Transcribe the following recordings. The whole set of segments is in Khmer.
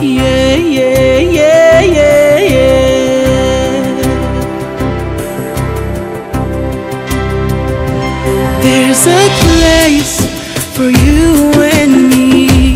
yeah, yeah, yeah, yeah. There's a place for you and me,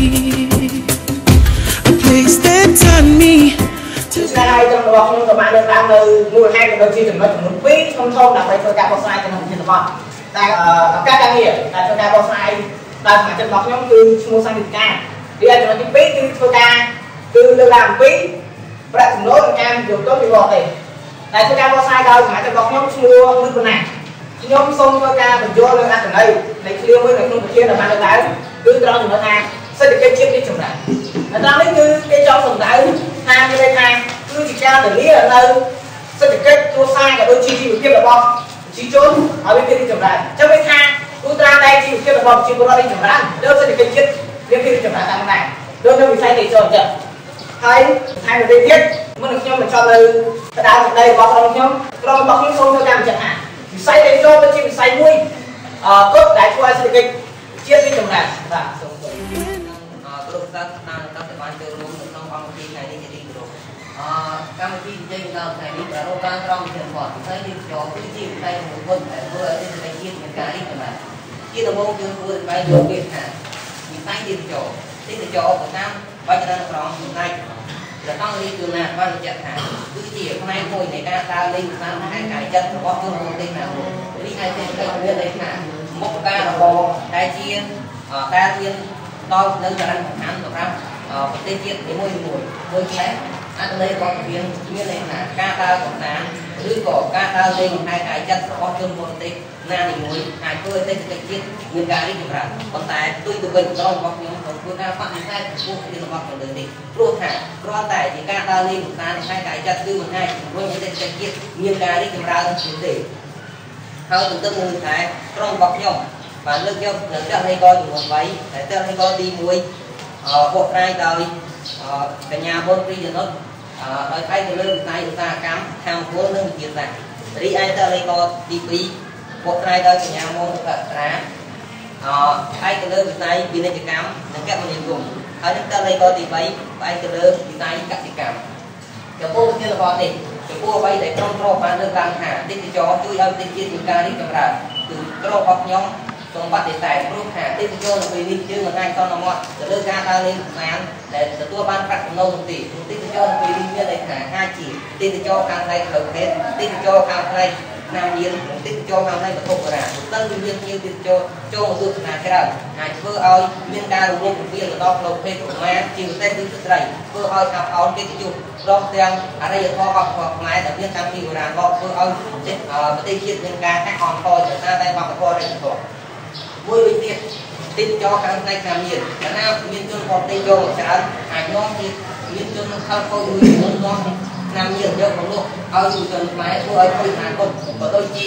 a place that taught me to. ហើយtrongរបស់ខ្ញុំក៏បានលើកឡើងនៅមូលហេតុក៏ដូចជាចំណុចចំនួន2ធំដើម្បីធ្វើការបោះស្រាយទៅក្នុងជនបទតែឱកាសការងារដែលធ្វើការបោះស្រាយដោយសមាជិករបស់ខ្ញុំគឺឈ្មោះសង្ឃាធិការវាចំណុចទី2គឺធ្វើការគឺលើកឡើងអំពីប្រាក់ចំណូលនិងការយកទុនពីបរទេសតែធ្វើការបោះស្រាយដោយសមាជិករបស់ខ្ញុំឈ្មោះលឹកបណ្ណាខ្ញុំសូមធ្វើការបញ្យល់លើអត្ថន័យនៃឃ្លាមួយនៅក្នុងប្រធានដែលបានលើកឡើងគឺត្រង់ចំណុចថាសេដ្ឋកិច្ចជាតិនេះចម្រើននៅត្រង់នេះគឺគេចង់សម្ដៅថាមានន័យថាគឺជាការធានានៅសេដ្ឋកិច្ចគ្រួសារក៏ដូចជាជីវភាពរបស់ប្រជាជនឲ្យមានភាពរីកចម្រើនអញ្ចឹងវាថាគូត្រាតែជីវភាពរបស់ប្រជាពលរដ្ឋរីកចម្រើនដូចសេដ្ឋកិច្ចជាតិមានភាពរីកចម្រើនតាមដែរដូចនៅវិស័យទេសចរណ៍អញ្ចឹងហើយថែមទៅទៀតមុននឹងខ្ញុំបញ្ចប់នៅក្តៅក្តីរបស់ខ្ញុំក្រុមរបស់ខ្ញុំសូមធ្វើការបញ្ជាក់ថាវិស័យទេសចរណ៍គឺជាវិស័យមួយគត់ដែលធ្វើឲ្យសេដ្ឋកិច្ចជាតិរីកចម្រើនបាទសូមគ្រប់សាស្ត្រតាមតាមតែបានចូលរួមនៅក្នុងអង្គវិធីថ្ងៃនេះជាទីគោរពកម្មវិធីជ័យដល់ថ្ងៃនេះប្រារព្ធបានត្រង់ជាបំផុតហើយនេះចូលគឺជាវិស័យមួយមុនដែលធ្វើឲ្យសេដ្ឋកិច្ចជាតិមានការរីកចម្រើនជាដំបូងយើងធ្វើស្វែងយល់ពីថាវិស័យទេសចរណ៍ទៅតាមបច្ចុប្បន្នក្រមចំណែកដែលต้องរៀបចំណាបានបញ្ជាក់ថាគឺជាផ្នែកមួយនៃការដើរលេងតាមហេតុកាយចិត្តរបស់ជនបរទេសណាមួយនេះហើយសេដ្ឋកិច្ចមានន័យថាមុខការរបរដែលជាការរៀនដល់នៅសារៈសំខាន់សម្រាប់ប្រទេសជាតិនីមួយៗដូចជាអត្ថន័យរបស់វិញ្ញាណមានន័យថាការដើរកំសាន្តឬក៏ការដើរលេងហេតុកាយចិត្តរបស់ជនបរទេសណានីមួយអាចធ្វើឲ្យសេដ្ឋកិច្ចជាតិមានការរីកចម្រើនប៉ុន្តែដូចទៅវិញត្រង់របស់ខ្ញុំក្នុងធ្វើការបដិសេធចំពោះពីរបស់ខាងលើនេះព្រោះថាគ្រាន់តែជាការដើរលេងកំសាន្តហេតុកាយចិត្តគឺមិនអាចជំរុញឲ្យសេដ្ឋកិច្ចជាតិមានការរីកចម្រើនទេហើយទន្ទឹមនឹងថាត្រង់របស់ខ្ញុំបានលើកយកនៅចក្ខុកចំនួន3តែចក្ខុកទី1បកស្រាយដោយកញ្ញាបុនព្រីយនុតដោយផ្អែកទៅលើវិស័យឧស្សាហកម្មខាងពលនិងវិទ្យាសាស្ត្ររីឯចក្ខុកទី2បកស្រាយដោយកញ្ញាមុនកត្រាផ្អែកទៅលើវិស័យពាណិជ្ជកម្មនិងគមនាគមន៍ហើយនឹងចក្ខុកទី3ផ្អែកទៅលើវិស័យកសិកម្មចំពោះវិទ្យារបស់នេះចំពោះអ្វីដែលក្រុមគ្រួបានលើកឡើងថាទេសចរជួយឲ្យប្រទេសជាតិមានការរីកចម្រើនគឺក្រុមរបស់ខ្ញុំសូមបដិសេធព្រោះថាទេសចរនៅពេលនេះយើងមិនអាចសន្មត់ទៅលើការដើរលេងកម្សាន្តដែលទទួលបានប្រាក់ចំណូលនោះទេទេសចរនៅពេលនេះមានន័យថាអាចជាទេសចរខាងផ្នែកផ្លូវភេទទេសចរខាងផ្នែកណាមាននិងទេសចរខាងផ្នែកវត្ថុបុរាណទៅវាមានភ្ញៀវទេសចរចូលមកទស្សនាច្រើនអាចធ្វើឲ្យមានការរំលោភបំពានទៅដល់ផ្លូវភេទកុមារជាពិសេសគឺស្ត្រីធ្វើឲ្យខាប់អោនកិត្តិយសព្រមទាំងអរិយធម៌វប្បធម៌ខ្មែរដែលមានតាំងពីបុរាណមកធ្វើឲ្យប្រទេសជាតិមានការកាត់អន់ថយដោយសារតែវប្បធម៌អរិយធម៌មួយវិញទៀតទេសចរខាងផ្នែកណាមានកាលណាមានជនបរទេសយកមកច្រើនអាចនាំទៀតមានជនខលខូចមួយចំនួននាំណាមានយកមកលក់ឲ្យយុវជនខ្មែរធ្វើឲ្យខូចអនាគតក៏ដូចជា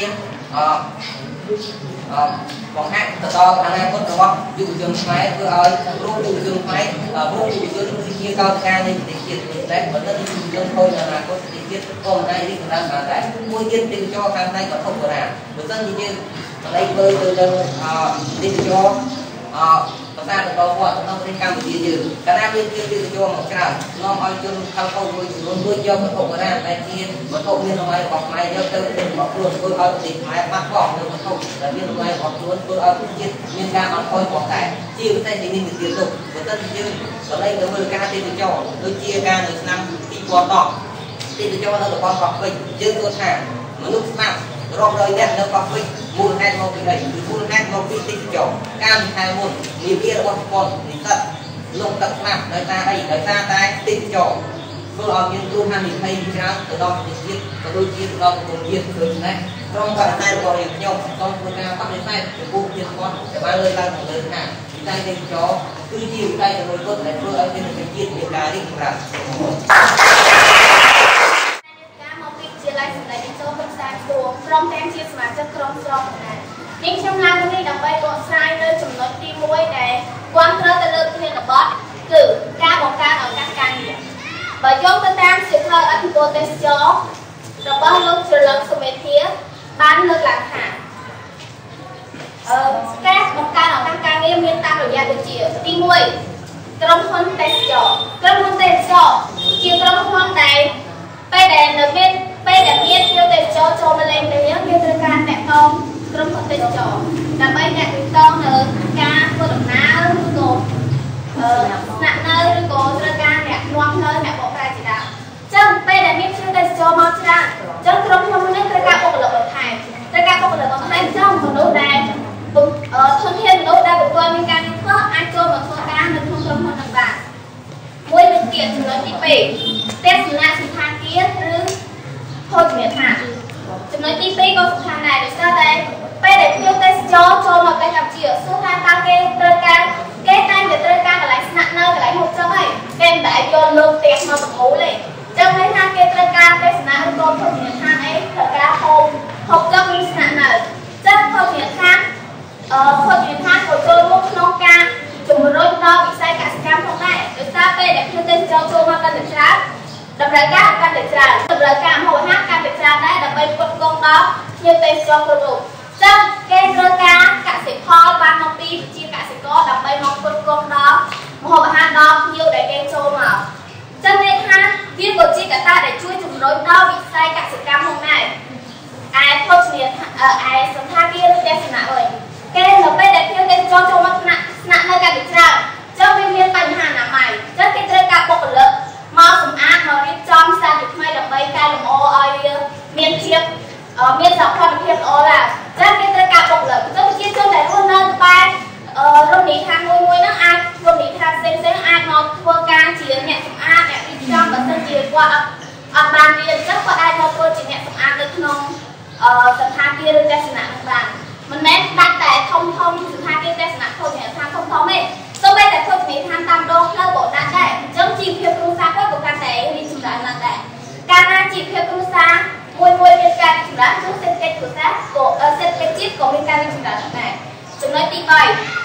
បង្ហាញទៅដល់អនាគតរបស់យុវជនខ្មែរធ្វើឲ្យរូបយុវជនខ្មែររូបយុវជនគឺជាកោតការនៃប្រទេសជាតិតែបើនៅយុវជនខូចអនាគតប្រទេសជាតិក៏មិនអាចរីកចម្រើនបានដែរមួយទៀតទេសចរខាងផ្នែកវត្ថុបុរាណបើមិនជាយើងតែធ្វើទៅនឹងទេសចរភាសារបស់គាត់ក្នុងប្រទេសកម្ពុជាយើងកាលណាមានទេសចរមកច្រើននាំឲ្យជនខលខូចមួយចំនួនមួយយកវត្ថុបុរាណដែលជាវត្ថុមានតម្លៃរបស់ខ្មែរយកទៅរបស់ខ្លួនធ្វើឲ្យប្រទេសខ្មែរបាត់បង់នៅវត្ថុដែលមានតម្លៃរបស់ខ្លួនធ្វើឲ្យប្រទេសជាតិមានការអន់ថយផងដែរជាពិសេសជានេះទៅទៀតនោះបើមិនយើងក៏លែងទៅមើលការទេសចរដូចជាការនៅឆ្នាំ2010ទេសចរនៅតំបន់កោះពេជ្រយើងគិតថាមនុស្សស្លាប់រាប់រយនាក់នៅកោះពេជ្រមូលហេតុមកពីអីមូលហេតុមកពីទេសចរការពីខែមុននាវារបស់ប្រព័ន្ធនិស្សិតលងទឹកស្លាប់ដោយសារអីដោយសារតែទេសចរធ្វើឲ្យមានគ្រោះហានិភ័យច្រើនទៅដល់ប្រទេសជាតិក៏ដូចជាទៅដល់ប្រជាជាតិដូចនេះក្រុមបដិសេធរបស់ខ្ញុំសូមធ្វើការបដិសេធចំពោះជាស្គាល់ដែលបានលើកឡើងខាងលើថាវិស័យទេសចរគឺជាវិស័យមួយគត់ដែលធ្វើឲ្យសេដ្ឋកិច្ចជាតិមានការរីកចម្រើនក្រុមទាំងជាសមាជិកក្រុមស្រុកដែរនេះខ្ញុំឡើងនេះដើម្បីបកស្រាយនៅចំណុចទី1ដែលគាំទ្រទៅលើធានបទគឺការបង្កើនឱកាសការងារបើយោងទៅតាមសៀវភៅអធិពលទេសចររបស់លោកច្រឡឹងសុមេធាបានលើកឡើងថាការបង្កើនឱកាសការងារមានតាមរយៈដូចជាទី1ក្រុមហ៊ុនទេសចរក្រុមហ៊ុនទេសចជាក្រុមហ៊ុនដែលពេលដែលនៅមានពេលដែលមានភ្ញៀវទេសចរចូលមកលេងទៅយើងត្រូវការតាក់ទងក្រុមហ៊ុនទេសចរដើម្បីតាក់ទងនៅការធ្វើដំណើរឬក៏ស្នាក់នៅឬក៏ត្រូវការអ្នកនាំផ្លូវអ្នកបកប្រែជាដើមចឹងពេលដែលមានភ្ញៀវទេសចរមកច្រើនចឹងក្រុមហ៊ុននេះត្រូវការបុគ្គលិកបន្ថែមចឹងមនុស្សដែលធនធានមនុស្សដែលបុគ្គលមានការងារធ្វើអាចចូលមកធ្វើការនៅក្នុងក្រុមហ៊ុននឹងបានមួយវិញទៀតចំណុចទី2ទស្សនៈសណ្ឋាគារឬភោជនីយដ្ឋានចំណុចទី2ក៏សំខាន់ដែរដោយសារតែពេលដែលភ្ញៀវទេសចរចូលមកប្រទេសកម្ពុជាសួរថាតើគេត្រូវការគេតែងតែត្រូវការកន្លែងស្នាក់នៅកន្លែងហូបចុកហើយគេមិនដែលយកលើផ្ទះមកបង្អូលទេចឹងន័យថាគេត្រូវការទេសនាឬក៏ភោជនីយដ្ឋានអីត្រូវការហូបចុកឬស្នាក់នៅចឹងភោជនីយដ្ឋានក៏ចូលរួមក្នុងការជំរុញដល់វិស័យកសិកម្មផងដែរដោយសារពេលដែលភ្ញៀវទេសចរចូលមកកាន់តែច្រើនតម្រូវការកាន់តែច្រើនតម្រូវការម្ហូបអាហារកាន់តែច្រើនដែរដើម្បីផ្គត់ផ្គង់ដល់ភ្ញៀវទេសចរគ្រប់រូបចឹងគេត្រូវការកសិផលបានមកពីប្រជាកសិករដើម្បីមកផ្គត់ផ្គង់ដល់ម្ហូបអាហារដល់ភ្ញៀវដែលគេចូលមកចឹងន័យថាវាក៏ជាកត្តាដែលជួយជំរុញដល់វិស័យកសិកម្មផងដែរឯភោជនីយដ្ឋានឯសណ្ឋាគារឬទស្សនៈវិញគេនៅពេលដែលភ្ញៀវទេសចរចូលមកស្នាក់នៅកាន់តែច្រើនចឹងវាមានបញ្ហាអនាម័យចឹងគេត្រូវការបុគ្គលិកមកសម្អាតមករៀបចំសារជាថ្មីដើម្បីកែលម្អឲ្យវាមានភាពមានសកម្មភាពល្អឡើងចឹងគេត្រូវការបុគ្គលិកចឹងប្រជាជនដែលរស់នៅក្បែររមណីយដ្ឋានមួយហ្នឹងអាចរមណីយដ្ឋានផ្សេងអាចមកធ្វើការជាអ្នកសម្អាតអ្នករៀបចំបើសិនជាគាត់អត់បានរៀនចឹងគាត់អាចមកធ្វើជាអ្នកសម្អាតនៅក្នុងសណ្ឋាគារឬទស្សនៈនឹងបានមិនមែនដាច់តែធំសណ្ឋាគារទស្សនៈភោជនីយដ្ឋានធំទេសូម្បីតែភោជនីយដ្ឋានតាមដងផ្លូវក៏ដាច់ដែរអញ្ចឹងជីវភាពគ្រួសារគាត់ក៏កាន់តែរីកចម្រើនឡើងដែរកាលណាជីវភាពគ្រួសារមួយមានការរីកចម្រើនគឺសេដ្ឋកិច្ចគ្រួសារក៏សេដ្ឋកិច្ចជាតិក៏មានការរីកចម្រើនដែរចំណុចទី3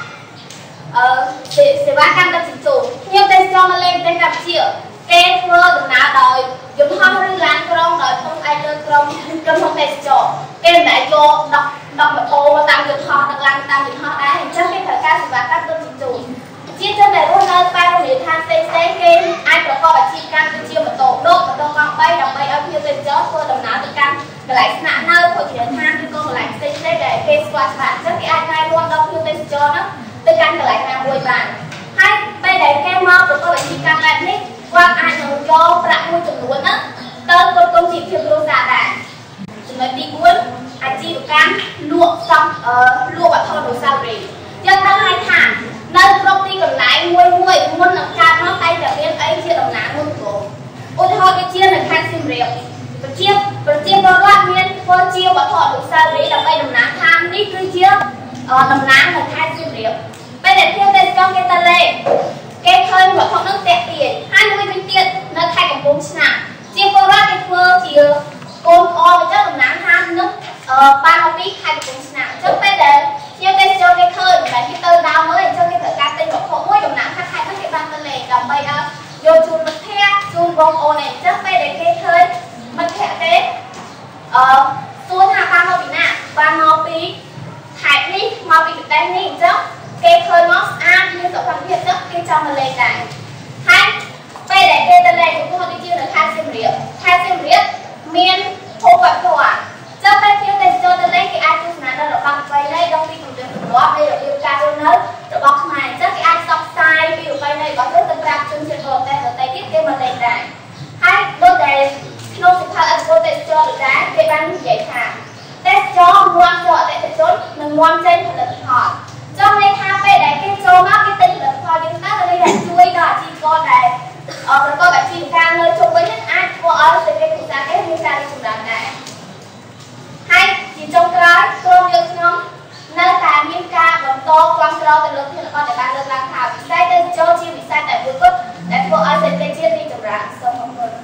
សេវាកម្មដឹកជញ្ជូនភ្ញៀវទេសចរមកលេងប្រទេសកម្ពុជាគេធ្វើដំណើរដោយយន្តហោះឬឡានក្រុងដោយពឹងផ្អែកលើក្រុមហ៊ុនទេសចរគេមិនដែលយកដឹកម៉ូតូមកតាមយន្តហោះដឹកឡានតាមយន្តហោះដែរអញ្ចឹងគេត្រូវការសេវាកម្មដឹកជញ្ជូនជាជនដែលរស់នៅក្បែររមណីយដ្ឋានផ្សេងគេអាចប្រកបអាជីវកម្មដូចជាម៉ូតូដកម៉ូតូកង់3ដើម្បីឲ្យភ្ញៀវទេសចរធ្វើដំណើរទៅកាន់កន្លែងស្នាក់នៅភោជនីយដ្ឋានឬក៏កន្លែងផ្សេងដែលគេស្គាល់ច្បាស់អញ្ចឹងគេអាចណែនាំដល់ភ្ញៀវទេសចរហ្នឹងទៅកាន់កន្លែងណាមួយបានហើយពេលដែលគេមកប្រកបអាជីវកម្មបែបនេះគាត់អាចនឹងយកប្រាក់មួយចំនួនហ្នឹងទៅគ្រប់គ្រងជីវភាពគ្រួសារដែរចំណុចទី4អាជីវកម្មលក់វត្ថុអនុស្សាវរីយ៍យើងដឹងហើយថានៅគ្រប់ទីកន្លែងមួយមុននឹងកើតមកតែតែមានអីជាតំណាងមួយព្រោះឧទាហរណ៍ដូចជានៅខេត្តសៀមរាបប្រជាពលរដ្ឋមានធ្វើជាវត្ថុអនុស្សាវរីយ៍ដើម្បីតំណាងថានេះគឺជាតំណាងនៅខេត្តសៀមរាបពេលដែលភ្ញៀវទេសចរគេទៅលេងគេឃើញវត្ថុនោះតាក់ទាញហើយមួយវិញទៀតនៅខេត្តកំពង់ឆ្នាំជាពលរដ្ឋគេធ្វើជាកូនប្អូនអញ្ចឹងតំណាងថានឹងបានមកពីខេត្តកំពង់ឆ្នាំអញ្ចឹងពេលដែលភ្ញៀវទេសចរគេឃើញតែគេទៅដើមមើលអញ្ចឹងគេត្រូវការទិញវត្ថុមួយតំណាងថាខេត្តនោះគេបានទៅលេងដើម្បីឲ្យយកជូនមិត្តភក្តិជូនបងប្អូនអញ្ចឹងពេលដែលគេឃើញមិត្តភក្តិគេសួរថាបានមកពីណាបានមកពីខេត្តនេះមកពីប្រទេសនេះអញ្ចឹងគេឃើញមកស្អាតមានសុខភាពចឹងគេចង់មកលេងដែរហើយពេលដែលគេទៅលេងឧទាហរណ៍ដូចជានៅខេត្តសៀមរាបមានភូមិវប្បធម៌ចឹងពេលភ្ញៀវទេសចរទៅលេងគេអាចទស្សនានៅរបស់ប្រពៃណីដល់ពីទំនៀមទម្លាប់នៃរបៀបការរស់នៅរបស់ខ្មែរចឹងគេអាចផ្សព្វផ្សាយពីប្រពៃណីរបស់ខ្លួនទៅប្រាប់ជនជាតិបរទេសដទៃទៀតគេមកលេងដែរហើយដូចដែលក្នុងសិក្ខាអធិបតេយ្យទេសចរដូចដែរគេបាននិយាយថាទេសចរនាំចូលអតិថិជននិងនាំចេញផលិតផលចង់ន័យថាពេលដែលគេចូលមកគេទិញផលិតផលយើងទៅនេះដែលជួយដល់អាជីវករដែលប្រកបអាជីវកម្មនៅជុំវិញនេះអាចធ្វើឲ្យសេដ្ឋកិច្ចគ្រួសារគេមានការរីកចម្រើនដែរហើយជាចុងក្រោយក្រុមយើងខ្ញុំនៅតែមានការបន្តគាំទ្រទៅលើផលិតផលដែលបានលើកឡើងថាវិស័យទេសចរជាវិស័យតែមួយគត់ដែលធ្វើឲ្យសេដ្ឋកិច្ចជាតិរីកចម្រើនសូមអរគុណ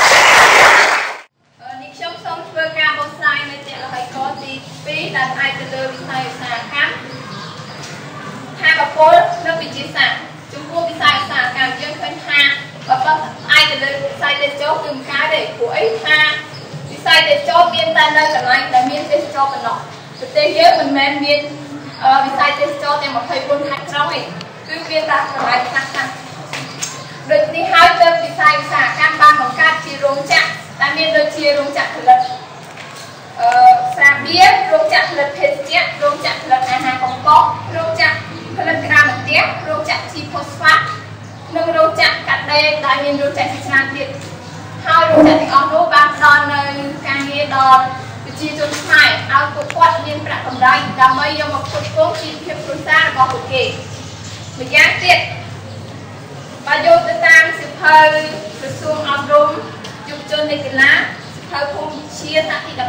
នេះខ្ញុំសូមធ្វើការបកស្រាយនៅជាលហើយកទី2ដែលផ្អែកទៅលើវិស័យឧស្សាហកម្មថាបពលនិងវិទ្យាសាស្ត្រចំពោះវិស័យឧស្សាហកម្មយើងឃើញថាបើផ្អែកទៅលើវិស័យទេសចរគឺមិនកើតទេព្រោះអីថាវិស័យទេសចរមានតែនៅកន្លែងដែលមានទេសចរប៉ុណ្ណោះប្រទេសយើងមិនមែនមានវិស័យទេសចរទាំង24ខេត្តក្រុងទេគឺមានតែកន្លែងខ្លះៗដូចនេះហើយទៅវិស័យឧស្សាហកម្មបានបង្កើតជារោងចក្រដែលមានដូចជារោងចក្រផលិតស្រាបៀររោងចក្រផលិតភេសជ្ជៈរោងចក្រផលិតអាហារកំប៉ុករោងចក្រផលិតក្រាមបន្ទះរោងចក្រជីផូស្វាតនិងរោងចក្រកាត់ដេរដែលមានរោងចក្រជាច្រើនទៀតហើយរោងចក្រទាំងអស់នោះបានផ្ដល់នូវការងារដល់ប្រជាជនខ្មែរឲ្យពួកគាត់មានប្រាក់កម្រៃដើម្បីយកមកផ្គត់ផ្គង់ជីវភាពគ្រួសាររបស់ពួកគេម្យ៉ាងទៀតបើយកទៅតាមសិភៅក្រសួងអប់រំយុវជននៃកីឡាសិភៅភូមិវិទ្យាថ្នាក់ទី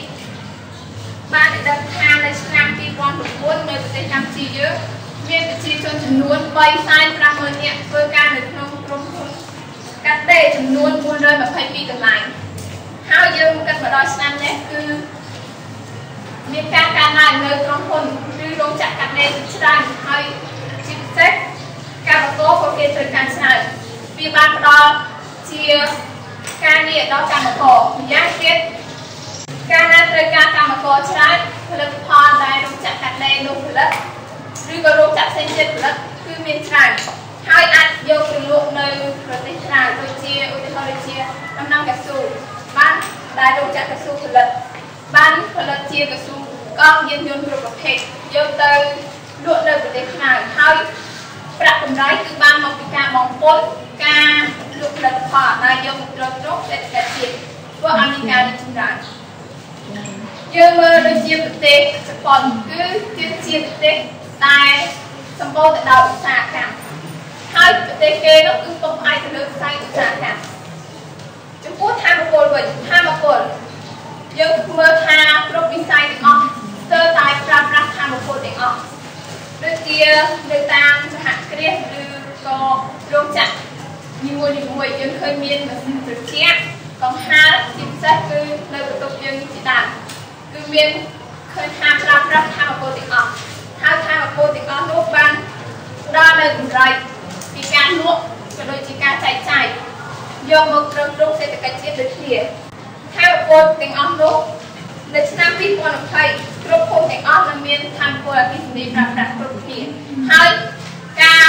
12បានដឹកថានៅឆ្នាំ2009នៅប្រទេសកម្ពុជាយើងមានប្រជាជនចំនួន 350,000 នាក់ធ្វើការនៅក្នុងក្រុមហ៊ុនកាត់ដេរចំនួន 422 កន្លែងហើយយើងគិតមកដល់ឆ្នាំនេះគឺមានការកើនឡើងនៅក្រុមហ៊ុនឬរោងចក្រកាត់ដេរច្រើនហើយជាពិសេសកម្មករក៏គេត្រូវការច្រើនវាបានផ្ដល់ជាការងារដល់កម្មករម្យ៉ាងទៀតការណាត្រូវការកម្មករច្រើនផលិតផលដែលរោងចក្រកាត់ដេរនោះផលិតឬក៏រោងចក្រផ្សេងទៀតផលិតគឺមានច្រើនហើយអាចយកទៅលក់នៅប្រទេសក្រៅដូចជាឧទាហរណ៍ដូចជាដំណាំកៅស៊ូបានដែលរោងចក្រកៅស៊ូផលិតបានផលិតជាកៅស៊ូកង់យានយន្តគ្រប់ប្រភេទយកទៅលក់នៅប្រទេសក្រៅហើយប្រាក់កម្រៃគឺបានមកពីការបំពុលការលក់ផលិតផលដែលយកមកទ្រទ្រង់សេដ្ឋកិច្ចជាតិធ្វើឲ្យមានការរីកចម្រើនយើងមើលដូចជាប្រទេសជប៉ុនគឺជាប្រទេសដែលសម្បូរទៅដោយឧស្សាហកម្មហើយប្រទេសគេនោះគឺពឹងផ្អែកទៅលើវិស័យឧស្សាហកម្មចំពោះធម្មពលវិញធម្មពលយើងមើលថាគ្រប់វិស័យទាំងអស់ស្ទើរតែប្រើប្រាស់ធម្មពលទាំងអស់ដូចជានៅតាមសហគ្រាសឬក៏រោងចក្រនីមួយៗយើងឃើញមានម៉ាស៊ីនត្រជាក់កង្ហារជាពិសេសគឺនៅបន្ទប់យើងជាដើមគឺមានឃើញថាប្រើប្រាស់ធម្មពលទាំងអស់ហើយធម្មពលទាំងអស់នោះបានផ្ដល់នូវកម្រៃពីការលក់ក៏ដូចជាការចែកចាយយកមកទ្រទ្រង់សេដ្ឋកិច្ចជាតិដូចគ្នាធម្មពលទាំងអស់នោះនៅឆ្នាំ2020គ្រប់ភូមិទាំងអស់នឹងមានធម្មពលអគ្គិសនីប្រើប្រាស់គ្រប់គ្នាហើយការ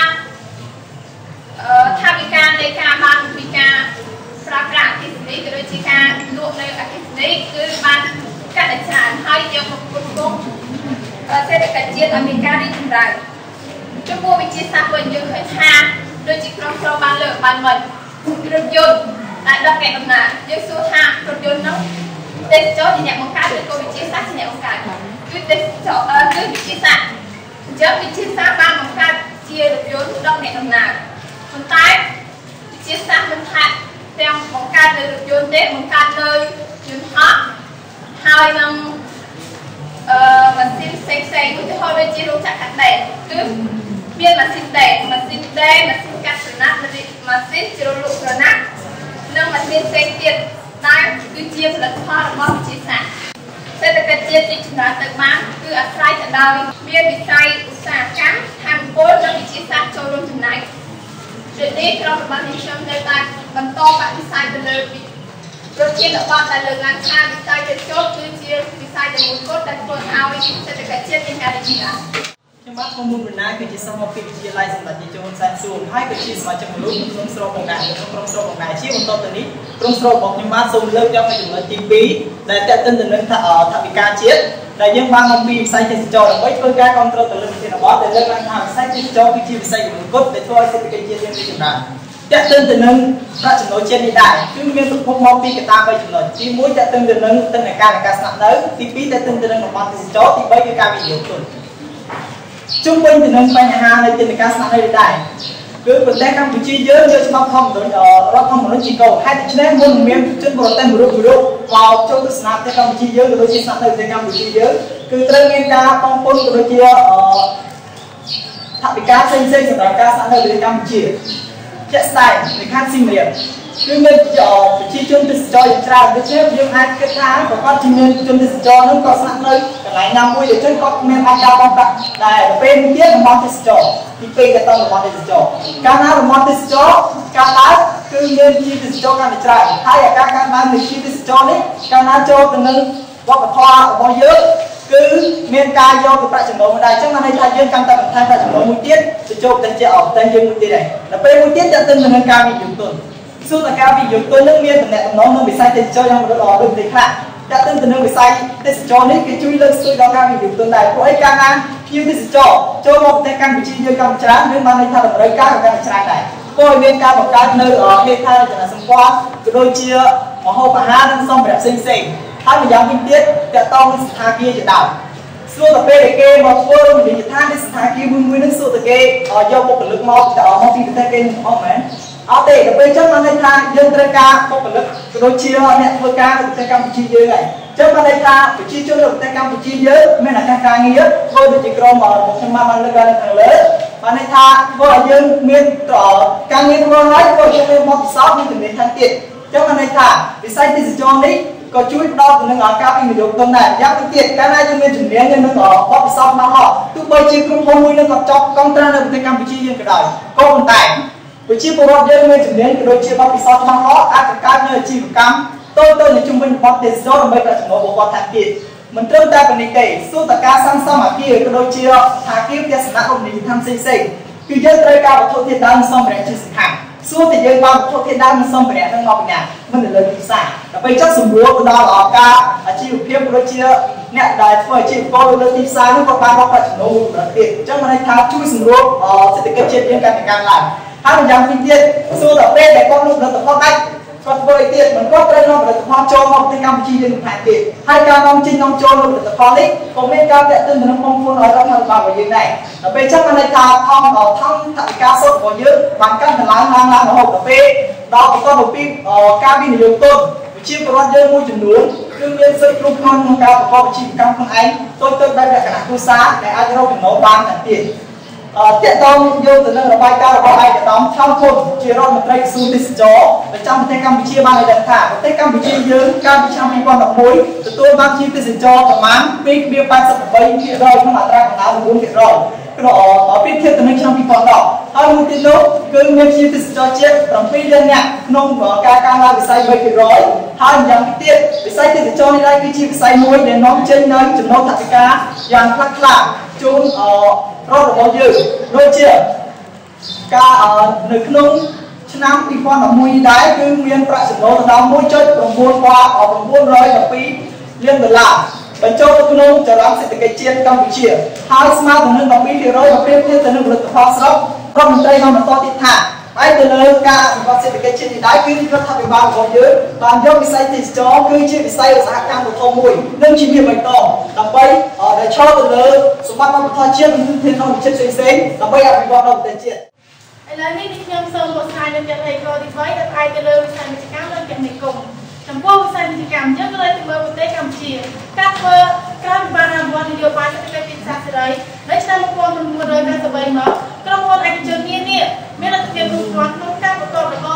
ថាវិការនៃការបានពីការប្រើប្រាស់អគ្គិសនីក៏ដូចជាការលក់នៅអគ្គិសនីគឺបានកាត់តែច្រើនហើយយកមកផ្គត់ផ្គង់សេដ្ឋកិច្ចជាតិឲ្យមានការរីកចម្រើនចំពោះវិទ្យាសាស្ត្រវិញយើងឃើញថាដូចជាក្រុមគ្រូបានលើកបានមិញរថយន្តដែលដឹកអ្នកដំណើរយើងសួរថារថយន្តនោះទេសចរជាអ្នកបង្កើតឬក៏វិទ្យាសាស្ត្រជាអ្នកបង្កើតគឺទេសចរគឺវិទ្យាសាស្ត្រអញ្ចឹងវិទ្យាសាស្ត្របានបង្កើតជារថយន្តដឹកអ្នកដំណើរប៉ុន្តែវិទ្យាសាស្ត្រមិនថាទាំងបង្កើតនៅរថយន្តទេបង្កើតនៅយន្តហោះហើយនឹងម៉ាស៊ីនផ្សេងឧទាហរណ៍ដូចជារោងចក្រកាត់ដេរគឺមានម៉ាស៊ីនដេរម៉ាស៊ីនកាត់ក្រណាត់ម៉ាស៊ីនជ្រលក់ក្រណាត់និងម៉ាស៊ីនផ្សេងទៀតដែលគឺជាផលិតផលរបស់វិទ្យាសាស្ត្រសេដ្ឋកិច្ចជាតិរីកចម្រើនទៅបានគឺអាស្រ័យទៅដោយមានវិស័យឧស្សាហកម្មធម្មពលនិងវិទ្យាសាស្ត្រចូលរួមចំណែកដូចនេះក្រុមរបស់ខ្ញុំនៅតែបន្តបដិសេធទៅលើប្រធានបទដែលលើកឡើងថាវិស័យទេសចរគឺជាវិស័យតែមួយគត់ដែលធ្វើឲ្យសេដ្ឋកិច្ចជាតិមានការរីកចម្រើនខ្ញុំបាទខ្ញុំមុនបណ្ណាគឺជាសមាជិកវិទ្យាល័យសម្រាប់ជាជនសែនសួរហើយក៏ជាសមាជិកមូលក្នុងស្រុកបងដែរក្នុងក្រុមស្រុកបងដែរជាបន្តទៅនេះក្រុមស្រុករបស់ខ្ញុំបាទសូមលើកយកនៅចំណុចទី2ដែលតេតិនទៅនឹងថវិកាជាតិដែលយើងបានមកពីវិស័យទេសចរដើម្បីធ្វើការគ្រប់គ្រងទៅលើប្រធានបទដែលលើកឡើងថាវិស័យទេសចរគឺជាវិស័យមួយគត់ដែលធ្វើឲ្យសេដ្ឋកិច្ចជាតិមានរីកចម្រើនតេតិនទៅនឹងប្រាក់ចំណូលជាតិនេះដែរគឺមានប្រភពមកពីកត្តា3ចំណុចទី1តេតិនទៅនឹងទិន្នការនៃការស្នាក់នៅទី2តេតិនទៅនឹងតំបន់ទេសចរទី3គឺការវិនិយោគទុនជុំវិញទៅនឹងបញ្ហានៃទិន្នការស្នាក់នៅនេះដែរគឺប្រទេសកម្ពុជាយើងយកច្បាប់ធម្មមនុស្សរដ្ឋធម្មមនុស្សជាគោលហេតុដូច្នេះមុនមានជនបរទេសមួយរូបមកចូលទស្សនាប្រទេសកម្ពុជាយើងក៏ដូចជាស្នាក់នៅប្រទេសកម្ពុជាយើងគឺត្រូវមានការបងពុនក៏ដូចជាថវិកាផ្សេងៗសម្រាប់ការស្នាក់នៅប្រទេសកម្ពុជាជាក់ស្ដែងនៅខេត្តសៀមរាបគឺមានប្រជាជនទេសចរយ៉ាងច្រើនដូច្នេះយើងអាចគិតថាប្រកបជាមានជនទេសចរនឹងក៏ស្នាក់នៅកន្លែងណាមួយដូច្នេះគាត់មានអាចការបងប្រាក់ដែលពេលទៀតតំបន់ទេសចរទី2ក៏តំបន់ទេសចរកាលណាតំបន់ទេសចរកាលឡើងគឺមានជាទេសចរកាន់តែច្រើនហើយអាការកើនឡើងនៃជាទេសចរនេះកាលណាចូលទៅនឹងវប្បធម៌របស់យើង cứ miền ca do cáiប្រាក់ចំណូលមួយដែរអញ្ចឹងបានន័យថាយើងកាន់តែបន្ថែមប្រាក់ចំណូលមួយទៀតទៅចូលទៅជាអបតែយើងមួយទៀតដែរដល់ពេលមួយទៀតតើទៅនឹងការវិនិយោគទុនសួរតែការវិនិយោគទុននឹងមានតំណែងនឹងវិស័យទេសចរយ៉ាងរត់ល្អដូចទេខ្លះតើទៅនឹងវិស័យទេសចរនេះគេជួយលើកស្ទួយដល់ការវិនិយោគទុនដែរព្រោះអីកាលណាភ្ញៀវទេសចរចូលមកប្រទេសកម្ពុជាយើងកាន់ច្រើននឹងបានន័យថាតម្រូវការក៏កាន់ច្រើនដែរព្រោះមានការបង្កើតនៅហេដ្ឋារចនាសម្ព័ន្ធក៏ដូចជាមហូបអាហារនិងសម្ភារៈផ្សេងៗហើយម្យ៉ាងវិញទៀតតើតោងសថាគារជាដើមសួរតែពេលដែលគេមកធ្វើរមណីយដ្ឋាននៃសថាគារមួយនឹងសួរតែគេយកបុគ្គលិកមកពីប្រទេសគេអត់មែនអត់ទេដល់ពេលចឹងបានន័យថាយើងត្រូវការបុគ្គលិកក៏ដូចជាអ្នកធ្វើការនៅប្រទេសកម្ពុជាយើងហើយចឹងបានន័យថាប្រជាជននៅប្រទេសកម្ពុជាយើងមានឱកាសការងារធ្វើដូចជាក្រុមខ្ញុំបានលើកឡើងខាងលើបានន័យថាធ្វើឲ្យយើងមានការងារធ្វើហើយធ្វើឲ្យយើងមានបទពិសោធន៍មានជំនាញថែមទៀតចឹងបានន័យថាវិស័យទេសចរនេះក៏ជួយផ្ដល់ទៅនឹងការវិនិយោគទុនដែរយ៉ាងទៅទៀតកាលណាយើងមានជំនាញយើងនឹងបទពិសោធន៍មកទោះបីជាក្រុមហ៊ុនមួយនឹងគាត់ចប់កងត្រានៅប្រទេសកម្ពុជាយើងក៏ដោយក៏ប៉ុន្តែប្រជាពលរដ្ឋយើងមានជំនាញក៏ដូចជាបទពិសោធន៍មកអាចបង្កើតនៅអាជីវកម្មតូចៗនៅជុំវិញបទទេសចរដើម្បីប្រាក់ចំណូលរបស់គាត់ថែមទៀតមិនត្រឹមតែប៉ុណ្្នេះទេសួរតការសាងសង់អគារក៏ដូចជាស្ថានភាពផ្ទះសំណាក់រមណីយដ្ឋានផ្សេងៗគឺយើងត្រូវការវត្ថុធាតុដើមនិងសម្ភារៈជាសំខាន់សួរតែយើងបានវត្ថុធាតុដើមនិងសម្ភារៈនឹងមកពីណាមិនទៅលើទីផ្សារដើម្បីចុះសម្រួលទៅដល់ការអាជីវភាពក៏ដូចជាអ្នកដែលធ្វើអាជីវកម្មលើទីផ្សារនោះក៏បានរកប្រាក់ចំណូលមួយប្រទៀតអញ្ចឹងបានន័យថាជួយសម្រួលសេដ្ឋកិច្ចជាតិយើងកាន់តែកើនឡើងហើយម្យ៉ាងវិញទៀតសួរតែពេលដែលគាត់នោះផលិតផលដាច់គាត់ធ្វើអីទៀតមិនគាត់ត្រូវនាំផលិតផលចូលមកប្រទេសកម្ពុជាយើងថែមទៀតហើយការនាំចេញនាំចូលផលិតផលនេះក៏មានការតាក់ទងទៅនឹងបងប្អូនឲ្យរដ្ឋាភិបាលរបស់យើងដែរដល់ពេលអញ្ចឹងបានន័យថាថវិកាសុទ្ធរបស់យើងបានកាន់តែឡើងរហូតដល់ពេលដល់បន្ទាប់ពីការវិនិយោគទុនប្រជាពលរដ្ឋយើងមួយចំនួនគឺមានសិទ្ធិគ្រប់គ្រាន់ក្នុងការប្រកបអាជីវកម្មខ្លួនឯងតូចៗដោយលក្ខណៈគ្រួសារដែលអាចរកចំណូលបានតែទៀតទាក់ទងយកទៅនឹងរបាយការណ៍របស់ឯកឧត្តម ឆោម ភុនជារដ្ឋមន្ត្រីក្រសួងទេសចរប្រចាំប្រទេសកម្ពុជាបានឲ្យដឹងថាប្រទេសកម្ពុជាយើងកាលពីឆ្នាំ2011ទទួលបានជាទេសចរប្រមាណ 2.83% ក្នុងអត្រាកំណើន 9% ក្នុងប្រៀបធៀបទៅនឹងឆ្នាំ2010ហើយមួយទៀតនោះគឺមានជាទេសចរជាតិ 7 លាននាក់ក្នុងការកើនឡើងវិស័យ 3% ហើយយ៉ាងទៀតវិស័យទេសចរនេះដែរគឺជាវិស័យមួយដែលនាំចេញនៅចំណូលថវិកាយ៉ាងខ្លាំងក្លាជូនរដ្ឋរបស់យើងដូចជាការនៅក្នុងឆ្នាំ2011ដែរគឺមានប្រាក់ចំណូលដល់ 1.912 លានដុល្លារបញ្ចូលទៅក្នុងចរន្តសេដ្ឋកិច្ចជាតិកម្ពុជាហើយស្មើទៅនឹង 12% ប្រៀបធៀបទៅនឹងផលិតផលស្រុករដ្ឋមន្ត្រីបានបន្តទៀតថាហើយទៅលើការអភិវឌ្ឍសេដ្ឋកិច្ចជាតិនេះដែរគឺរដ្ឋាភិបាលរបស់យើងបានយកវិស័យទេសចរគឺជាវិស័យឧស្សាហកម្មដ៏ធំមួយនិងជាវាបៃតងដើម្បីដែលឈរទៅលើសម្បត្តិវប្បធម៌ជាតិនិងធានធម្មជាតិផ្សេងៗដើម្បីអភិវឌ្ឍដល់ប្រទេសជាតិឥឡូវនេះខ្ញុំសូមបកស្រាយនៅចំណុចទី3ដែលផ្អែកទៅលើវិស័យពាណិជ្ជកម្មនិងគណនេយ្យកម្មចំពោះវិស័យពាណិជ្ជកម្មយើងត្រូវទៅមើលប្រទេសកម្ពុជាការធ្វើក្រោយបានអនុវត្តនយោបាយសេដ្ឋកិច្ចទីផ្សារសេរីនៅឆ្នាំ1993មកក្រុមហ៊ុនឯកជននានាមានលទ្ធភាពគ្រប់គ្រាន់ក្នុងការបន្ត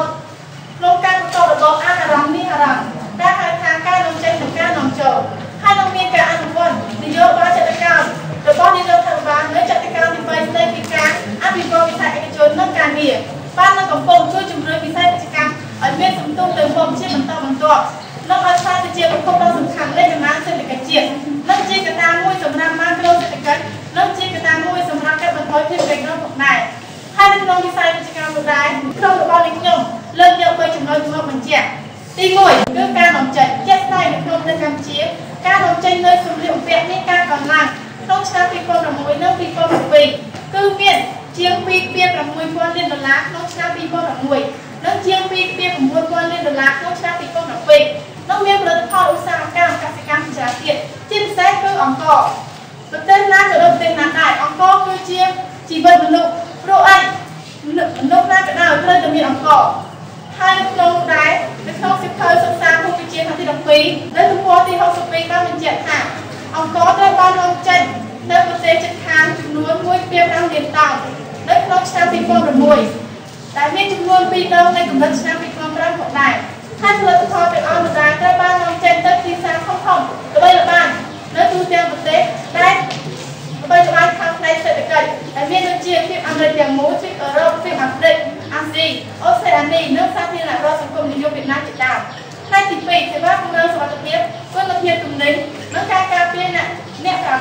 របបអារម្មណ៍នេះអារម្មណ៍ដែលហៅថាការនាំចេញនិងការនាំចូលហើយនឹងមានការអនុវត្តនយោបាយសេដ្ឋកិច្ចរបស់នាយករដ្ឋាភិបាលនៅចាត់ការទី3ស្ដីពីការអភិវឌ្ឍវិស័យឯកជននិងការងារបាននឹងកំពុងជួយជំរុញវិស័យពាណិជ្ជកម្មឲ្យមានសន្ទុះទៅមុខជាបន្តបន្ទាប់និងឲ្យក្លាយទៅជាប្រភពដ៏សំខាន់នៃដំណើរសេដ្ឋកិច្ចជាតិនិងជាកត្តាមួយសម្រាប់ម៉ាក្រូសេដ្ឋកិច្ចនិងជាកត្តាមួយសម្រាប់កាត់បន្ថយភាពក្រីក្រផងដែរហើយនៅក្នុងវិស័យពាណិជ្ជកម្មនោះដែរក្រុមរបស់នេះខ្ញុំលើកយក3ចំណុចមកបញ្ជាក់ទី1គឺការនាំចេញជាក់ស្ដែងនៅក្នុងប្រទេសកម្ពុជាការនាំចេញនៅសម្ភារៈបំពាក់នេះការកើនឡើងក្នុងឆ្នាំ2016និង2017គឺមានជាង 2.6 ពាន់លានដុល្លារក្នុងឆ្នាំ2016និងជាង 2.9 ពាន់លានដុល្លារក្នុងឆ្នាំ2017និងមានផលិតផលឧស្សាហកម្មកសិកម្មជាច្រើនទៀតជាពិសេសគឺអង្ករប្រទេសណាក៏ដូចប្រទេសណាដែរអង្ករគឺជាជីវិតមនុស្សព្រោះអីមនុស្សណាក៏ដោយត្រូវតែមានអង្ករហើយក្នុងដែរនៅក្នុងសិភៅសិក្សាភូមិវិទ្យាឆ្នាំទី12នៅទំព័រទី62បានបញ្ជាក់ថាអង្ករត្រូវបាននាំចេញនៅប្រទេសជិតខាងចំនួន 1.5 លានតោននៅក្នុងឆ្នាំ2006ដែលមានចំនួន2ដងនៃកម្រិតឆ្នាំ2005ផងដែរហើយផលិតផលទាំងអស់នោះដែរត្រូវបាននាំចេញទៅទីផ្សារធំៗល្បីល្បាញនៅទូទាំងប្រទេសដែលល្បីល្បាញខាងផ្នែកសេដ្ឋកិច្ចដែលមានដូចជាទ្វីបអាមេរិកទាំងមូលទ្វីបអឺរ៉ុបទ្វីបអាហ្វ្រិកអាស៊ីអូសេអានីនិងសាធារណរដ្ឋសង្គមនិយមវៀតណាមជាដើមផ្នែកទី2សេវាពង្រឹងសុខភាពគុណភាពទំនិញនិងការការពារអ្នកប្រើ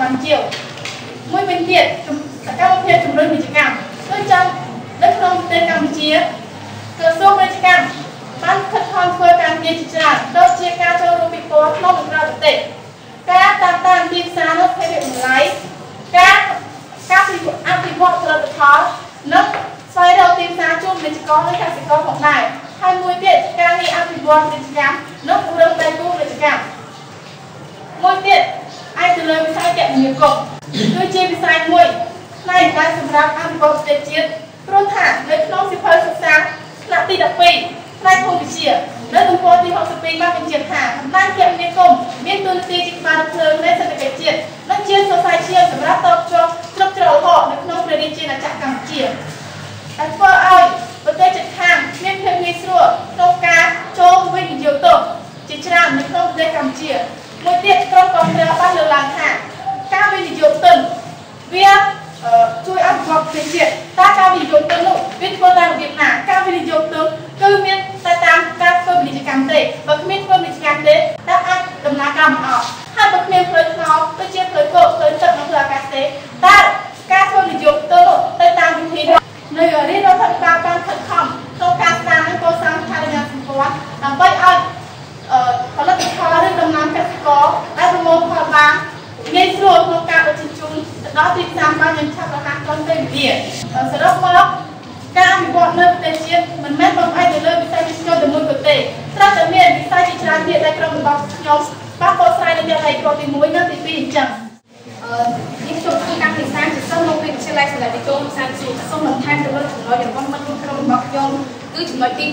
បានជាវមួយវិញទៀតសកម្មភាពជំរុញពាណិជ្ជកម្មដូចចាំនៅក្នុងប្រទេសកម្ពុជាក្រសួងពាណិជ្ជកម្មបានខិតខំធ្វើការងារជាច្រើនដូចជាការចូលរួមពិព័រណ៍ក្នុងនិងក្រៅប្រទេសការតាមដានទីផ្សារនោះភាពតម្លៃការអភិវឌ្ឍផលិតផលនិងស្វែងរកទីផ្សារជូនពាណិជ្ជករនិងកសិករផងដែរហើយមួយទៀតការងារអភិវឌ្ឍពាណិជ្ជកម្មនិងពង្រឹងដៃគូពាណិជ្ជកម្មមួយទៀតអាចទៅលើវិស័យគមនាគមន៍គឺជាវិស័យមួយផ្នែកដែលសម្រាប់អភិវឌ្ឍប្រទេសជាតិព្រោះថានៅក្នុងសៀវភៅសិក្សាថ្នាក់ទី12ផ្នែកភូមិវិទ្យានៅទំព័រទី62បានបញ្ជាក់ថាកម្លាំងគមនាគមន៍មានតួនាទីជាក្បាលរំលើងនៃសេដ្ឋកិច្ចជាតិនិងជាសរសៃឈាមសម្រាប់តបជាប់គ្រប់ជ្រុលហកនៅក្នុងព្រះរាជាណាចក្រកម្ពុជាដែលធ្វើឲ្យប្រទេសជិតខាងមានភាពងាយស្រួលក្នុងការចូលវិនិយោគទុនជាច្រើននៅក្នុងប្រទេសកម្ពុជាមួយទៀតក្រុមគាំទ្របានលើកឡើងថាការវិនិយោគទុនវាជួយអភិវឌ្ឍប្រទេសជាតិតើការវិនិយោគទុននោះវាធ្វើតាមរបៀបណាការវិនិយោគទុនគឺមានតែតាមការធ្វើពាណិជ្ជកម្មទេបើគ្មានធ្វើពាណិជ្ជកម្មទេតើអាចដំណើរការមិនអស់ហើយបើគ្មានផ្លូវថ្នល់ដូចជាផ្លូវគោកផ្លូវទឹកនិងផ្លូវអាកាសទេតើការធ្វើវិនិយោគទុននោះទៅតាមវិធីនៅរាជរដ្ឋាភិបាលបានខិតខំក្នុងការស្ដារនិងកសាងស្ថានភាពសម្ព័ន្ធដើម្បីឲ្យផលិតផលឬដំណាំកសិករដែលប្រមូលផលបានងាយស្រួលក្នុងការដឹកជញ្ជូនទៅដល់ទីផ្សារបានយ៉ាងឆាប់រហ័សទាន់ពេលវេលាសរុបមកការអភិវឌ្ឍនៅប្រទេសជាតិមិនមែនបំផ្អែកទៅលើវិស័យទេសចរណ៍តែមួយទេត្រូវតែមានវិស័យជាច្រើនទៀតដែលក្រុមរបស់ខ្ញុំបានបកស្រាយនៅទាំងឯកទី1និងទី2អញ្ចឹងនេះចូលក្នុងការពិសាជាសិស្សនៅវិទ្យាល័យសាលាទីក្រុងសានសុខសូមបន្ថែមទៅលើចំណុចរបស់មិត្តរួមក្រុមរបស់ខ្ញុំគឺចំណុចទី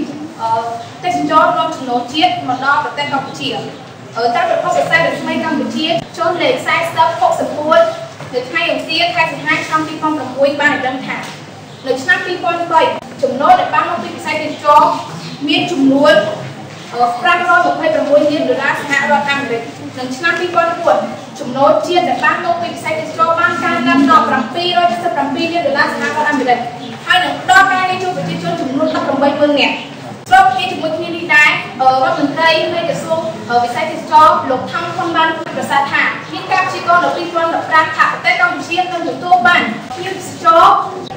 2ទេសចរណ៍នាំចំណូលជាតិមកដល់ប្រទេសកម្ពុជាតាមប្រភពវិស័យរដ្ឋាភិបាលកម្ពុជាចូលលេខ4061នៅថ្ងៃអង្គារខែសីហាឆ្នាំ2006បានដឹងថានៅឆ្នាំ2003ចំណូលដែលបានមកពីវិស័យទេសចរណ៍មានចំនួន$526 លានសហរដ្ឋអាមេរិកនិងឆ្នាំ2004ចំណូលជាតិដែលបានមកពីវិស័យទេសចរណ៍បានកើនឡើងដល់$777 លានសហរដ្ឋអាមេរិកហើយនឹងផ្ដល់ការងារជូនប្រជាជនចំនួន18,000 នាក់ស្របគ្នាជាមួយគ្នានេះដែររដ្ឋមន្ត្រីនៃក្រសួងវិស័យទេសចរណ៍លោកថំខុនបានប្រសាសន៍ថាមានការព្យាករណ៍នៅ2015ថាប្រទេសកម្ពុជានឹងទទួលបានភ្ញៀវទេសចរ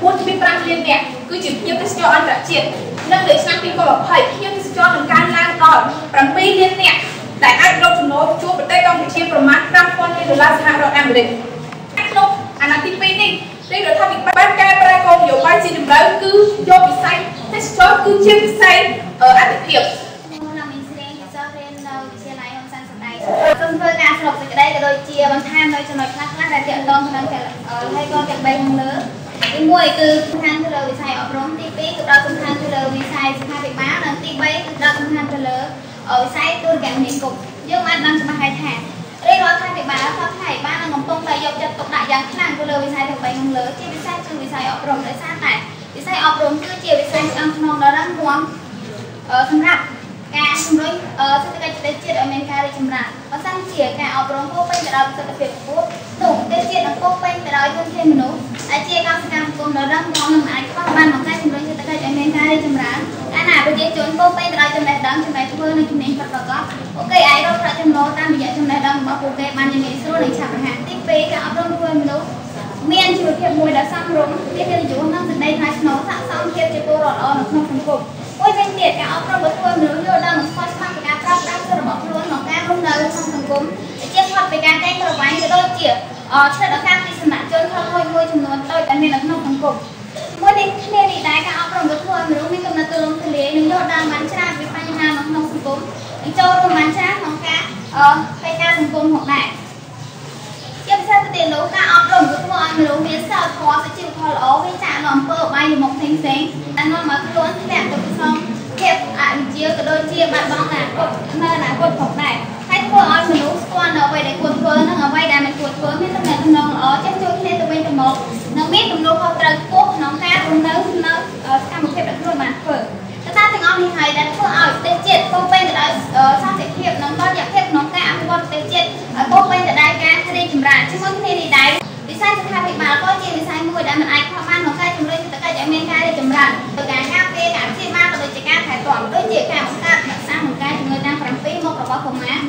4.5 លាននាក់គឺជាភ្ញៀវទេសចរអន្តរជាតិនិងនៅឆ្នាំ2020ភ្ញៀវទេសចរនឹងកើនឡើងដល់7 លាននាក់ដែលអាចរកចំណូលជួបប្រទេសកម្ពុជាប្រមាណ$5,000 លានសហរដ្ឋអាមេរិកក្នុងអាណត្តិទី2នេះរាជរដ្ឋាភិបាលបានកែប្រែគោលនយោបាយជាចម្រើនគឺយកវិស័យទេសចរណ៍គឺជាវិស័យអតិភិបខ្ញុំនាងស្រីសិស្សរៀននៅវិទ្យាល័យហ៊ុនសែនសំដីសូមធ្វើការសរុបសេចក្តីក៏ដូចជាបន្ថែមនៅចំណុចខ្លះៗដែលទាក់ទងនឹងហើយក៏ទាំង3ខាងលើទី1គឺសំខាន់ទៅលើវិស័យអប់រំទី2គឺផ្ដោតសំខាន់ទៅលើវិស័យសុខាភិបាលនិងទី3គឺផ្ដោតសំខាន់ទៅលើវិស័យទូរគមនាគមន៍យើងបានដឹងច្បាស់ហើយថារាជរដ្ឋាភិបាលថាថៃបានកំពុងតែយកចិត្តទុកដាក់យ៉ាងខ្លាំងទៅលើវិស័យទាំង3ខាងលើជាពិសេសគឺវិស័យអប់រំដោយសារតែវិស័យអប់រំគឺជាវិស័យស្អឹងខ្នងដ៏រឹងមាំសម្រាប់ការជំរុញសេដ្ឋកិច្ចប្រទេសជាតិឲ្យមានការរីកចម្រើនបើសិនជាការអប់រំពោពេញទៅដោយប្រសិទ្ធភាពខ្ពស់នោះប្រទេសជាតិនឹងពោពេញទៅដោយធនធានមនុស្សដែលជាកសិកម្មសង្គមដ៏រឹងមាំនិងអាចខ្វះបានក្នុងការជំរុញសេដ្ឋកិច្ចឲ្យមានការរីកចម្រើនកាលណាប្រជាជនពោពេញទៅដោយចំណេះដឹងចំណេះធ្វើនិងជំនាញពិតប្រាកដពួកគេអាចរកប្រាក់ចំណូលតាមរយៈចំណេះដឹងរបស់ពួកគេបានយ៉ាងងាយស្រួលនិងឆាប់រហ័សទី2ការអប់រំធ្វើឲ្យមនុស្សមានជីវភាពមួយដែលសមរម្យមានកិត្តិយសនិងសេចក្តីថ្លៃថ្នូរស័ក្តិសមភាពជាពលរដ្ឋល្អនៅក្នុងសង្គមមួយវិញទៀតការអប់រំធ្វើមនុស្សយល់ដឹងនិងស្គាល់ច្បាស់ពីការប្រើប្រាស់សិទ្ធិរបស់ខ្លួនក្នុងការរស់នៅក្នុងសង្គមជាផុតពីការកេងប្រវ័ញ្ចក៏ដូចជាឆ្លៀតឱកាសពីសំណាក់ជនខិលខូចមួយចំនួនតូចដែលមាននៅក្នុងសង្គមមួយនេះគ្នានេះដែរការអប់រំធ្វើឲ្យមនុស្សមានកំណត់ទូលំទូលាយនិងយល់ដឹងបានច្រើនពីបញ្ហានៅក្នុងសង្គមនិងចូលរួមបានច្រើនក្នុងការកិច្ចការសង្គមផងដែរជាពិសេសទៅទៀតនោះការអប់រំធ្វើឲ្យមនុស្សមានសីលធម៌សុជីវធម៌ល្អវាចាក់នៅអំពើបាយមុខផ្សេងៗដែលនាំឲ្យខ្លួនធ្លាក់ទៅក្នុងភាពអវិជ្ជាក៏ដូចជាបាត់បង់នៅអនាគតផងដែរហើយធ្វើឲ្យមនុស្សស្គាល់នៅអ្វីដែលគួរធ្វើនិងអ្វីដែលមិនគួរធ្វើមានទំនាក់ទំនងល្អចេះជួយគ្នាទៅវិញទៅមកនិងមានទំនួលខុសត្រូវខ្ពស់ក្នុងការរស់នៅសកម្មភាពដែលខ្លួនបានធ្វើកត្តាទាំងអស់នេះហើយដែលធ្វើឲ្យប្រទេសជាតិពោពេញទៅដោយសន្តិភាពនិងតុល្យភាពក្នុងការអភិវឌ្ឍប្រទេសជាតិឲ្យពោពេញទៅដោយការរីកចម្រើនជាមួយគ្នានេះដែរវិស័យសុខាភិបាលក៏ជាវិស័យមួយដែលមិនអាចខ្វះបានក្នុងការជំរុញសេដ្ឋកិច្ចឲ្យមានការរីកចម្រើនដោយការការពារការព្យាបាលក៏ដូចជាការថែទាំដូចជាការបង្កើតរក្សានិងការជំនួយទាំង7មុខរបស់កុមារ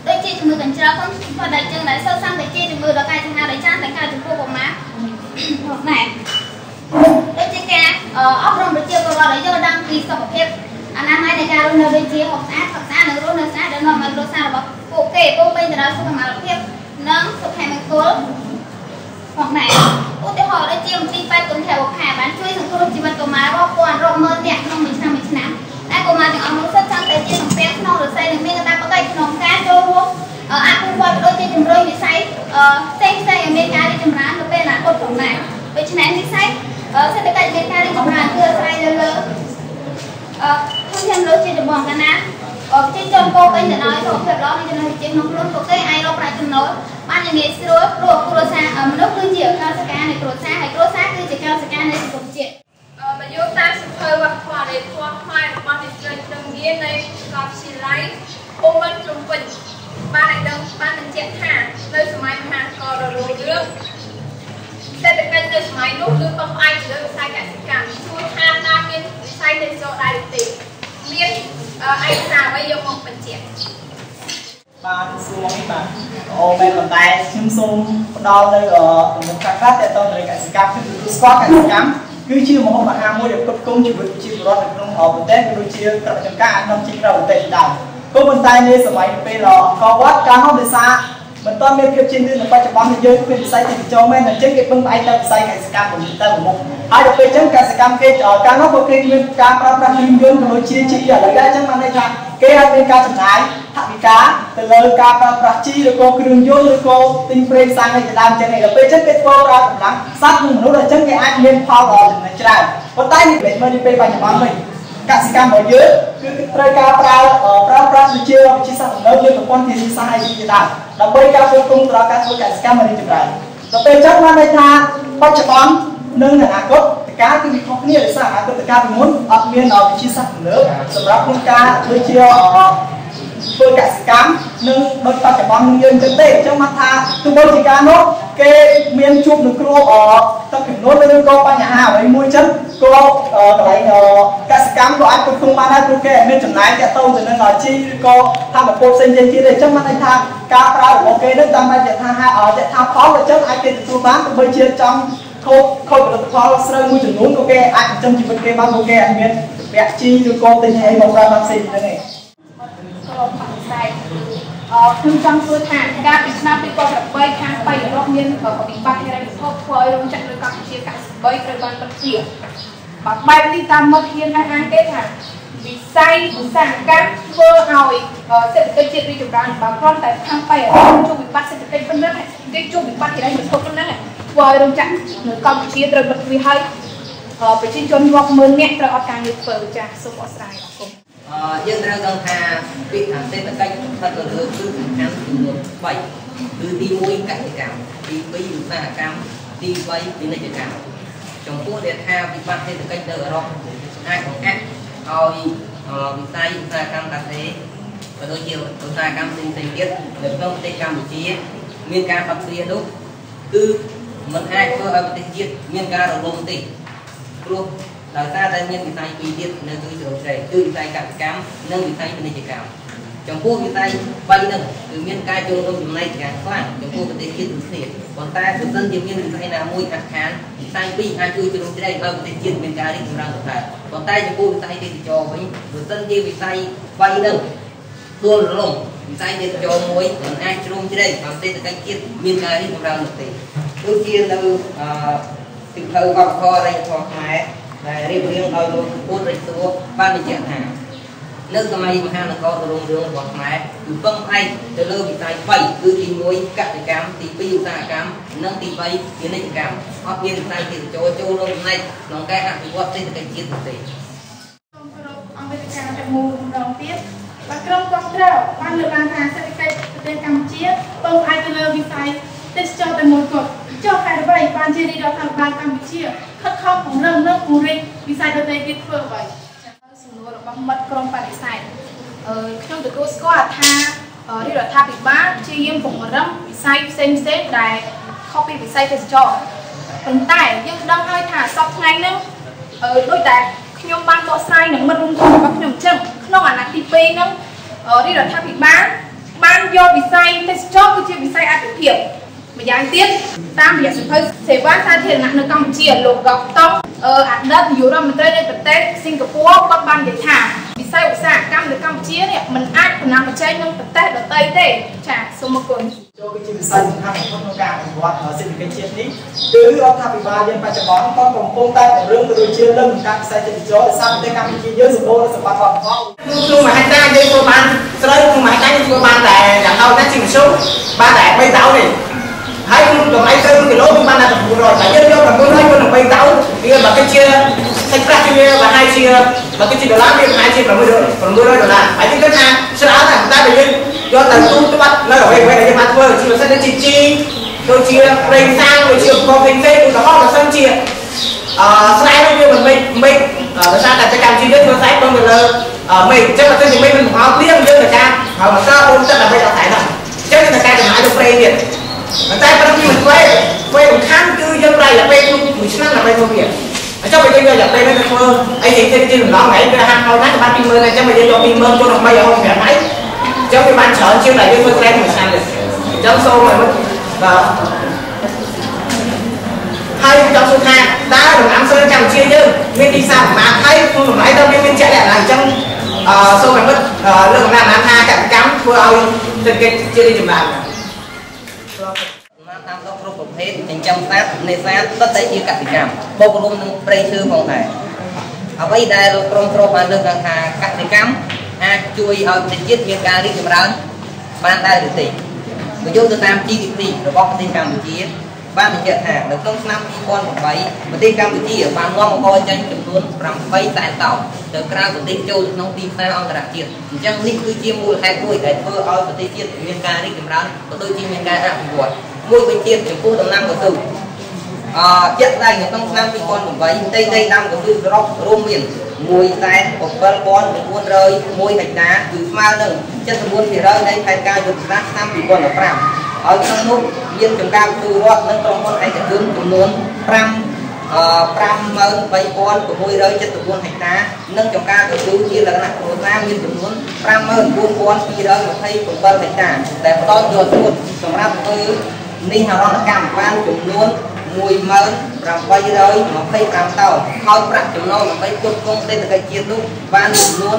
ដូចជាជំងឺកញ្ជ្រឹលផងគាត់ដែលចឹងដែលសិស្សសាំងតែជាជំងឺដល់កាយចំណាដោយចានតែការចំពោះកុមារណែដូចជាការអប់រំប្រជាពលរដ្ឋឲ្យយល់ដឹងពីសុខភាពអនាម័យនៃការរស់នៅដូចជាហូបស្អាតនិងរស់នៅស្អាតដែលនាំឲ្យគ្រួសាររបស់ពួកគេពោពេញទៅដោយសុខភាពនិងសុភមង្គលផងដែរឧទាហរណ៍ដូចជាមន្ទីរពេទ្យគុណធបុប្ផាបានជួយសង្គ្រោះជីវិតកុមាររាប់ពាន់រាប់ម៉ឺននាក់ក្នុងមួយឆ្នាំតែកុមារទាំងអស់នោះសិតចង់តែជាសំពាំងក្នុងរស័យនិងមានកាតព្វកិច្ចក្នុងការចូលរួមអភិវឌ្ឍដូចជាជំរុញវិស័យផ្សេងៗឲ្យមានការរីកចម្រើននៅពេលអនាគតផងដែរដូច្នេះវិស័យសេដ្ឋកិច្ចមានការរីកចម្រើនគឺអាស្រ័យលើធនធានមនុស្សជាចម្បងកាលណាប្រជាជនពោពេញទៅដោយសុខភាពល្អនិងចំណេះវិជ្ជាក្នុងខ្លួនពួកគេអាចរកប្រាក់ចំណូលបានយ៉ាងងាយស្រួលព្រោះគ្រួសារមនុស្សគឺជាកសិកានៃគ្រួសារហើយគ្រួសារគឺជាកសិកានៃសង្គមជាតិបើយកតាមសភៅវប្បធម៌នៃធម៌ខ្មែររបស់អ្នកស្រីត្រឹមងារនៃសាកលវិទ្យាល័យភូមិន្ទភ្នំពេញបានឲ្យដឹងបានបញ្ជាក់ថានៅសម័យមហានគររលករឿងសេដ្ឋកិច្ចនៅសម័យនោះគឺពឹងផ្អែកលើវិស័យកសិកម្មជួយថាតាមមានវិស័យទេសចរណ៍ដែរទេមានឯកសារអ្វីយកមកបញ្ជាក់បានសួរនេះបាទអូមែនប៉ុន្តែខ្ញុំសូមផ្ដល់នៅទំនុកខ្លះៗទាក់ទងនឹងកសិកម្មគឺស្គាល់កសិកម្មគឺជាម្ហូបអាហារមួយដែលផ្គត់ផ្គង់ជីវិតប្រជាពលរដ្ឋនៅក្នុងប្រទេសក៏ដូចជាក្រៅចំការអានំជាក្រៅប្រទេសដែរក៏ប៉ុន្តែនាសម័យពេលកវត្តកាលនោះដោយសារមិនទាន់មានភាពជឿនលឿននៅបច្ចុប្បន្នយើងគ្មានវិស័យទេសចរមែនអញ្ចឹងគេពឹងផ្អែកទៅវិស័យកសិកម្មទៅមុខហើយដល់ពេលអញ្ចឹងកសិកម្មគេកាលនោះពួកគេមានការប្រើប្រាស់គ្រឿងយន្តក៏ដូចជាជីឥឡូវដែរអញ្ចឹងបានន័យថាគេអាចមានការចំណាយថវិកាទៅលើការប្រើប្រាស់ជីឬក៏គ្រឿងយន្តឬក៏ទិញប្រេងសាំងឯដើមអញ្ចឹងដល់ពេលអញ្ចឹងគេធ្វើប្រើកម្លាំងសត្វនិងមនុស្សអញ្ចឹងគេអាចមានផលចំណេញច្រើនប៉ុន្តែនេះមិនមែននៅពេលបច្ចុប្បន្នវិញកសិកម្មរបស់យើងគឺត្រូវការប្រើប្រាស់វិទ្យាសាស្ត្រទំនើបនិងប្រព័ន្ធធារាសាស្ត្រឯជាដើមដើម្បីការគ្រប់គ្រងដល់ការធ្វើកសិកម្មរីកចម្រើនដល់ពេលអញ្ចឹងបានន័យថាបច្ចុប្បន្ននិងអនាគតការគឺវាខុសគ្នាដោយសារអនាគតការពីមុនអត់មានវិទ្យាសាស្ត្រទំនើបសម្រាប់ក្នុងការដូចជាធ្វើកសិកម្មនិងដូចបច្ចុប្បន្នយើងទៅទេអញ្ចឹងមកថាទោះបីជាការនោះគេមានជួបនឹងគ្រោះទឹកចំនួនឬក៏បញ្ហាអ្វីមួយចឹងក៏កន្លែងកសិកម្មក៏អាចគ្រប់គ្រងបានដែរព្រោះគេមានចំណាយទាក់ទងទៅនឹងជីឬក៏ថាមពលផ្សេងៗទៀតអញ្ចឹងបានន័យថាការប្រើរបស់គេនឹងតាមបែបថាផលអញ្ចឹងអាចគេទទួលបានទោះបីជាចង់ខូចផលិតផលស្រូវមួយចំនួនក៏គេអាចចិញ្ចឹមជីវិតគេបានព្រោះគេអាចមានពាក់ជីឬក៏ទិញអីមកប្រើបានផ្សេងហ្នឹងឯងខ្ញុំចង់សួរថាការពីឆ្នាំ2008ខាងបៃរកមានបដិបត្តិហិរញ្ញវត្ថុធ្វើឲ្យរោងចក្រនៅកម្ពុជាកសិបីត្រូវបានបិទទ្វារបើបែបនេះតាមមកហ៊ានអានទេថាវិស័យឧស្សាហកម្មធ្វើឲ្យសេដ្ឋកិច្ចជាតិរីកចម្រើនបើគ្រាន់តែខាងបៃរកជួបវិបត្តិសេដ្ឋកិច្ចប៉ុណ្ណឹងគេជួបវិបត្តិហិរញ្ញវត្ថុប៉ុណ្ណឹងធ្វើឲ្យរោងចក្រនៅកម្ពុជាត្រូវបិទទ្វារហើយប្រជាជនរាប់ម៉ឺននាក់ត្រូវអត់ការងារធ្វើចាសូមអរស្រាយអរគុណយើងត្រូវដឹងថាពាក្យថាសេដ្ឋកិច្ចស្ថិតនៅលើគឺសំខាន់ចំនួន3គឺទី1កសិកម្មទី2ឧស្សាហកម្មទី3ពាណិជ្ជកម្មចំពោះដែលថាវិបត្តិសេដ្ឋកិច្ចនៅអឺរ៉ុបអាចបង្អាក់ឲ្យវិស័យឧស្សាហកម្មកសិក៏ដូចជាឧស្សាហកម្មផ្សេងៗទៀតនៅក្នុងប្រទេសកម្ពុជាមានការបិទទ្វារនោះគឺមិនអាចធ្វើឲ្យប្រទេសជាតិមានការរលំទេព្រោះដោយសារតែមានវិស័យពីរទៀតនៅគឺជ្រៅជ្រែកគឺវិស័យកសិកម្មនិងវិស័យពាណិជ្ជកម្មចំពោះវិស័យ3ហ្នឹងគឺមានការចូលរួមចំណែកយ៉ាងខ្លាំងចំពោះប្រទេសជាតិដូចគ្នាប៉ុន្តែបើសិនជាមានវិស័យណាមួយអាក់ខានវិស័យពីរអាចជួយជ្រៅជ្រែកឲ្យប្រទេសជាតិមានការរីកចម្រើនទៅដែរប៉ុន្តែចំពោះវិស័យទេសចរវិញបើសិនជាវិស័យ3ហ្នឹងដួលរលំវិស័យទេសចរមួយមិនអាចជ្រោមជ្រែកឲ្យសេដ្ឋកិច្ចជាតិមានការរីកចម្រើននោះទេដូចជានៅទីផ្លូវវប្បធម៌អរិយធម៌ខ្មែរដែលរៀបរៀងដោយលោកពុទ្ធរិទ្ធសួរបានបញ្ជាក់ថានៅសម័យមហានគររុងរឿងរបស់ខ្មែរគឺពឹងផ្អែកទៅលើវិស័យ3គឺទី1កសិកម្មទី2ឧស្សាហកម្មនិងទី3ពាណិជ្ជកម្មអត់មានវិស័យទេសចរចូលរួមចំណែកក្នុងការអភិវឌ្ឍសេដ្ឋកិច្ចជាតិទេសូមគោរពអង្គវិទ្យាតែមួយម្ដងទៀតបាទក្រុមគ្រប់គ្រងបានលើកឡើងថាសេដ្ឋកិច្ចប្រទេសកម្ពុជាពឹងផ្អែកទៅលើវិស័យទេសចរតែមួយគត់ចុះហេតុអ្វីបានជារាជរដ្ឋាភិបាលកម្ពុជាខិតខំពង្រឹងនិងពង្រីកវិស័យដទៃទៀតធ្វើអ្វីសំណួររបស់មិត្តក្រុមបដិសេធខ្ញុំទទួលស្គាល់ថារាជរដ្ឋាភិបាលព្យាយាមពង្រឹងវិស័យផ្សេងៗដែលខុសពីវិស័យទេសចរប៉ុន្តែយើងដឹងហើយថាសប្តាហ៍ថ្ងៃនេះដោយតែខ្ញុំបានបកស្រាយនឹងមិត្តរួមក្រុមរបស់ខ្ញុំអញ្ចឹងក្នុងអាណត្តិទី2ហ្នឹងរាជរដ្ឋាភិបាលបានយកវិស័យទេសចរគឺជាវិស័យអភិភាពម្យ៉ាងទៀតតាមរយៈសិភៅសេវាសាធារណៈនៅកម្ពុជាលោកកកតុងអតីតនាយករដ្ឋមន្ត្រីនៃប្រទេសសិង្ហបុរីគាត់បាននិយាយថាវិស័យឧស្សាហកម្មនៅកម្ពុជានេះមិនអាចប្រណាំងប្រជែងនឹងប្រទេសដទៃទេចាសូមអរគុណចូលគឺជាវិស័យសំខាន់បំផុតក្នុងការអភិវឌ្ឍសេដ្ឋកិច្ចជាតិនេះគឺរដ្ឋាភិបាលយើងបច្ចុប្បន្នក៏កំពុងតែពង្រឹងទៅដូចជាលើកកម្ពស់វិស័យទេសចរណ៍ដោយសារប្រទេសកម្ពុជាយើងសម្បូរដោយសម្បត្តិវប្បធម៌ក្នុងមហិច្ឆតាយើងធ្វើបានស្រូវក្នុងមហិច្ឆតាយើងធ្វើបានតែយ៉ាងហោចណាស់ជាមធ្យមបានតែ3ដៅទេហើយក្នុងតម្លៃទៅគីឡូវាបានតែ900តែយើងយក900ទៅនឹង3ដៅវាបើគិតជាសាច់ប្រាក់វាប្រហែលជាបើគិតជាដុល្លារវាប្រហែលជា$600ហើយយើងគិតថាច្រើនតែតែយើងយកទៅទូទាត់នៅអ្វីៗដែលយើងបានធ្វើជាពិសេសដូចជាជីដូចជាប្រេងសាំងដូចជាឧបករណ៍ផ្សេងៗឧទាហរណ៍បើសិនជាស្រែនោះវាមិនមេឃដោយសារតែកម្មជីយើងធ្វើស្រែពឹងទៅលើមេឃអញ្ចឹងបើសិនជាមេឃមិនបង្ហោះព្រៀងយើងទៅការហើយមកតអូនទឹកដើម្បីដល់ស្រែហ្នឹងអញ្ចឹងទៅការចំណាយទៅប្រេងទៀតតែប៉ុន្តែមិនធ្វើសំខាន់គឺយើងប្រែរយៈពេលមួយឆ្នាំដើម្បីធ្វើវាអញ្ចឹងបើយើងយករយៈពេលនេះទៅធ្វើអីផ្សេងៗជាម្ដងថ្ងៃគឺហាក់ហើយណាស់បាន20000អញ្ចឹងបើយើងយក20000ចូលក្នុង365ថ្ងៃអញ្ចឹងវាបានច្រើនជាងដែលយើងធ្វើស្រែមួយឆ្នាំទៀតអញ្ចឹងសូមឲ្យបាទហើយចង់សួរថាតើដំណាំស្រូវកម្ពុជាយើងមានទីផ្សារប្រមាណហើយក្នុងតម្លៃទៅមានជាក់លាក់ណាស់អញ្ចឹងសូមឲ្យមើលលើកដំណាំថាកសិកម្មធ្វើឲ្យសេដ្ឋកិច្ចជារីកចម្រើនតាមដកគ្រប់ប្រភេទចិញ្ចឹមសត្វនេសាទសុទ្ធតែជាកសិកម្មបូករួមនឹងព្រៃឈើផងដែរអ្វីដែលលោកក្រុមគ្រួបានលើកឡើងថាកសិកម្មអាចជួយឲ្យប្រទេសជាតិមានការរីកចម្រើនបានដែរឬទេបើយោងទៅតាម GDP របស់ប្រទេសកម្ពុជាបានបញ្ជាក់ថានៅក្នុងឆ្នាំ2008ប្រទេសកម្ពុជាបាននាំមកចេញចំនួន8សែនតោនទៅក្រៅប្រទេសចូលក្នុងទីផ្សារអន្តរជាតិអញ្ចឹងនេះគឺជាមូលហេតុមួយដែលធ្វើឲ្យប្រទេសជាតិមានការរីកចម្រើនក៏ដូចជាមានការអភិវឌ្ឍមួយវិញទៀតចំពោះដំណាំកៅស៊ូជាក់ស្ដែងនៅក្នុងឆ្នាំ2008ផ្ទៃដីដាំកៅស៊ូសរុបរួមមាន174,401ហិកតាគឺស្មើនឹង 74% នៃផែនការយុទ្ធសាស្ត្រឆ្នាំ2015ហើយក្នុងនោះមានចម្ការកៅស៊ូរដ្ឋនិងក្រុមហ៊ុនឯកជនចំនួន53,674ហិកតានិងចម្ការកៅស៊ូជាលក្ខណៈគ្រួសារមានចំនួន54,227ហិកតាដែលផ្ដល់យកទូតសម្រាប់ធ្វើនេះហរណកម្មបានចំនួន1,825តោនហើយប្រាក់ចំណូលដើម្បីផ្គត់ផ្គង់សេដ្ឋកិច្ចជាតិនោះបានចំនួន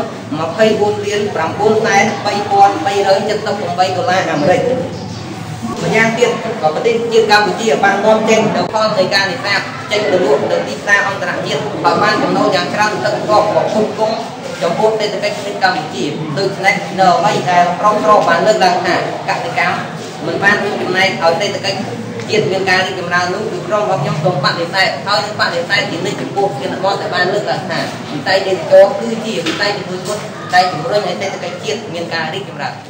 $24,903,378 អាមេរិកម្យ៉ាងទៀតក៏ប្រទេសជាតិកម្ពុជាបាននាំចេញទៅផលនៃការនេសាទចេញទៅលក់ទៅទីផ្សារអន្តរជាតិហើយបានចំណូលយ៉ាងច្រើនទឹកកកមកផ្គត់ផ្គង់ចំពោះសេដ្ឋកិច្ចជាតិកម្ពុជាដូច្នេះនៅអ្វីដែលក្រុមគ្រួបានលើកឡើងថាកសិកម្មមិនបានរួមចំណែកឲ្យសេដ្ឋកិច្ចជាតិមានការរីកចម្រើននោះគឺក្រុមរបស់ខ្ញុំសូមបដិសេធហើយនឹងបដិសេធជានិច្ចចំពោះគណៈបកដែលបានលើកឡើងថាវិស័យទេសចរគឺជាវិស័យជំនួយគត់ដែលជំរុញឲ្យសេដ្ឋកិច្ចជាតិមានការរីកចម្រើន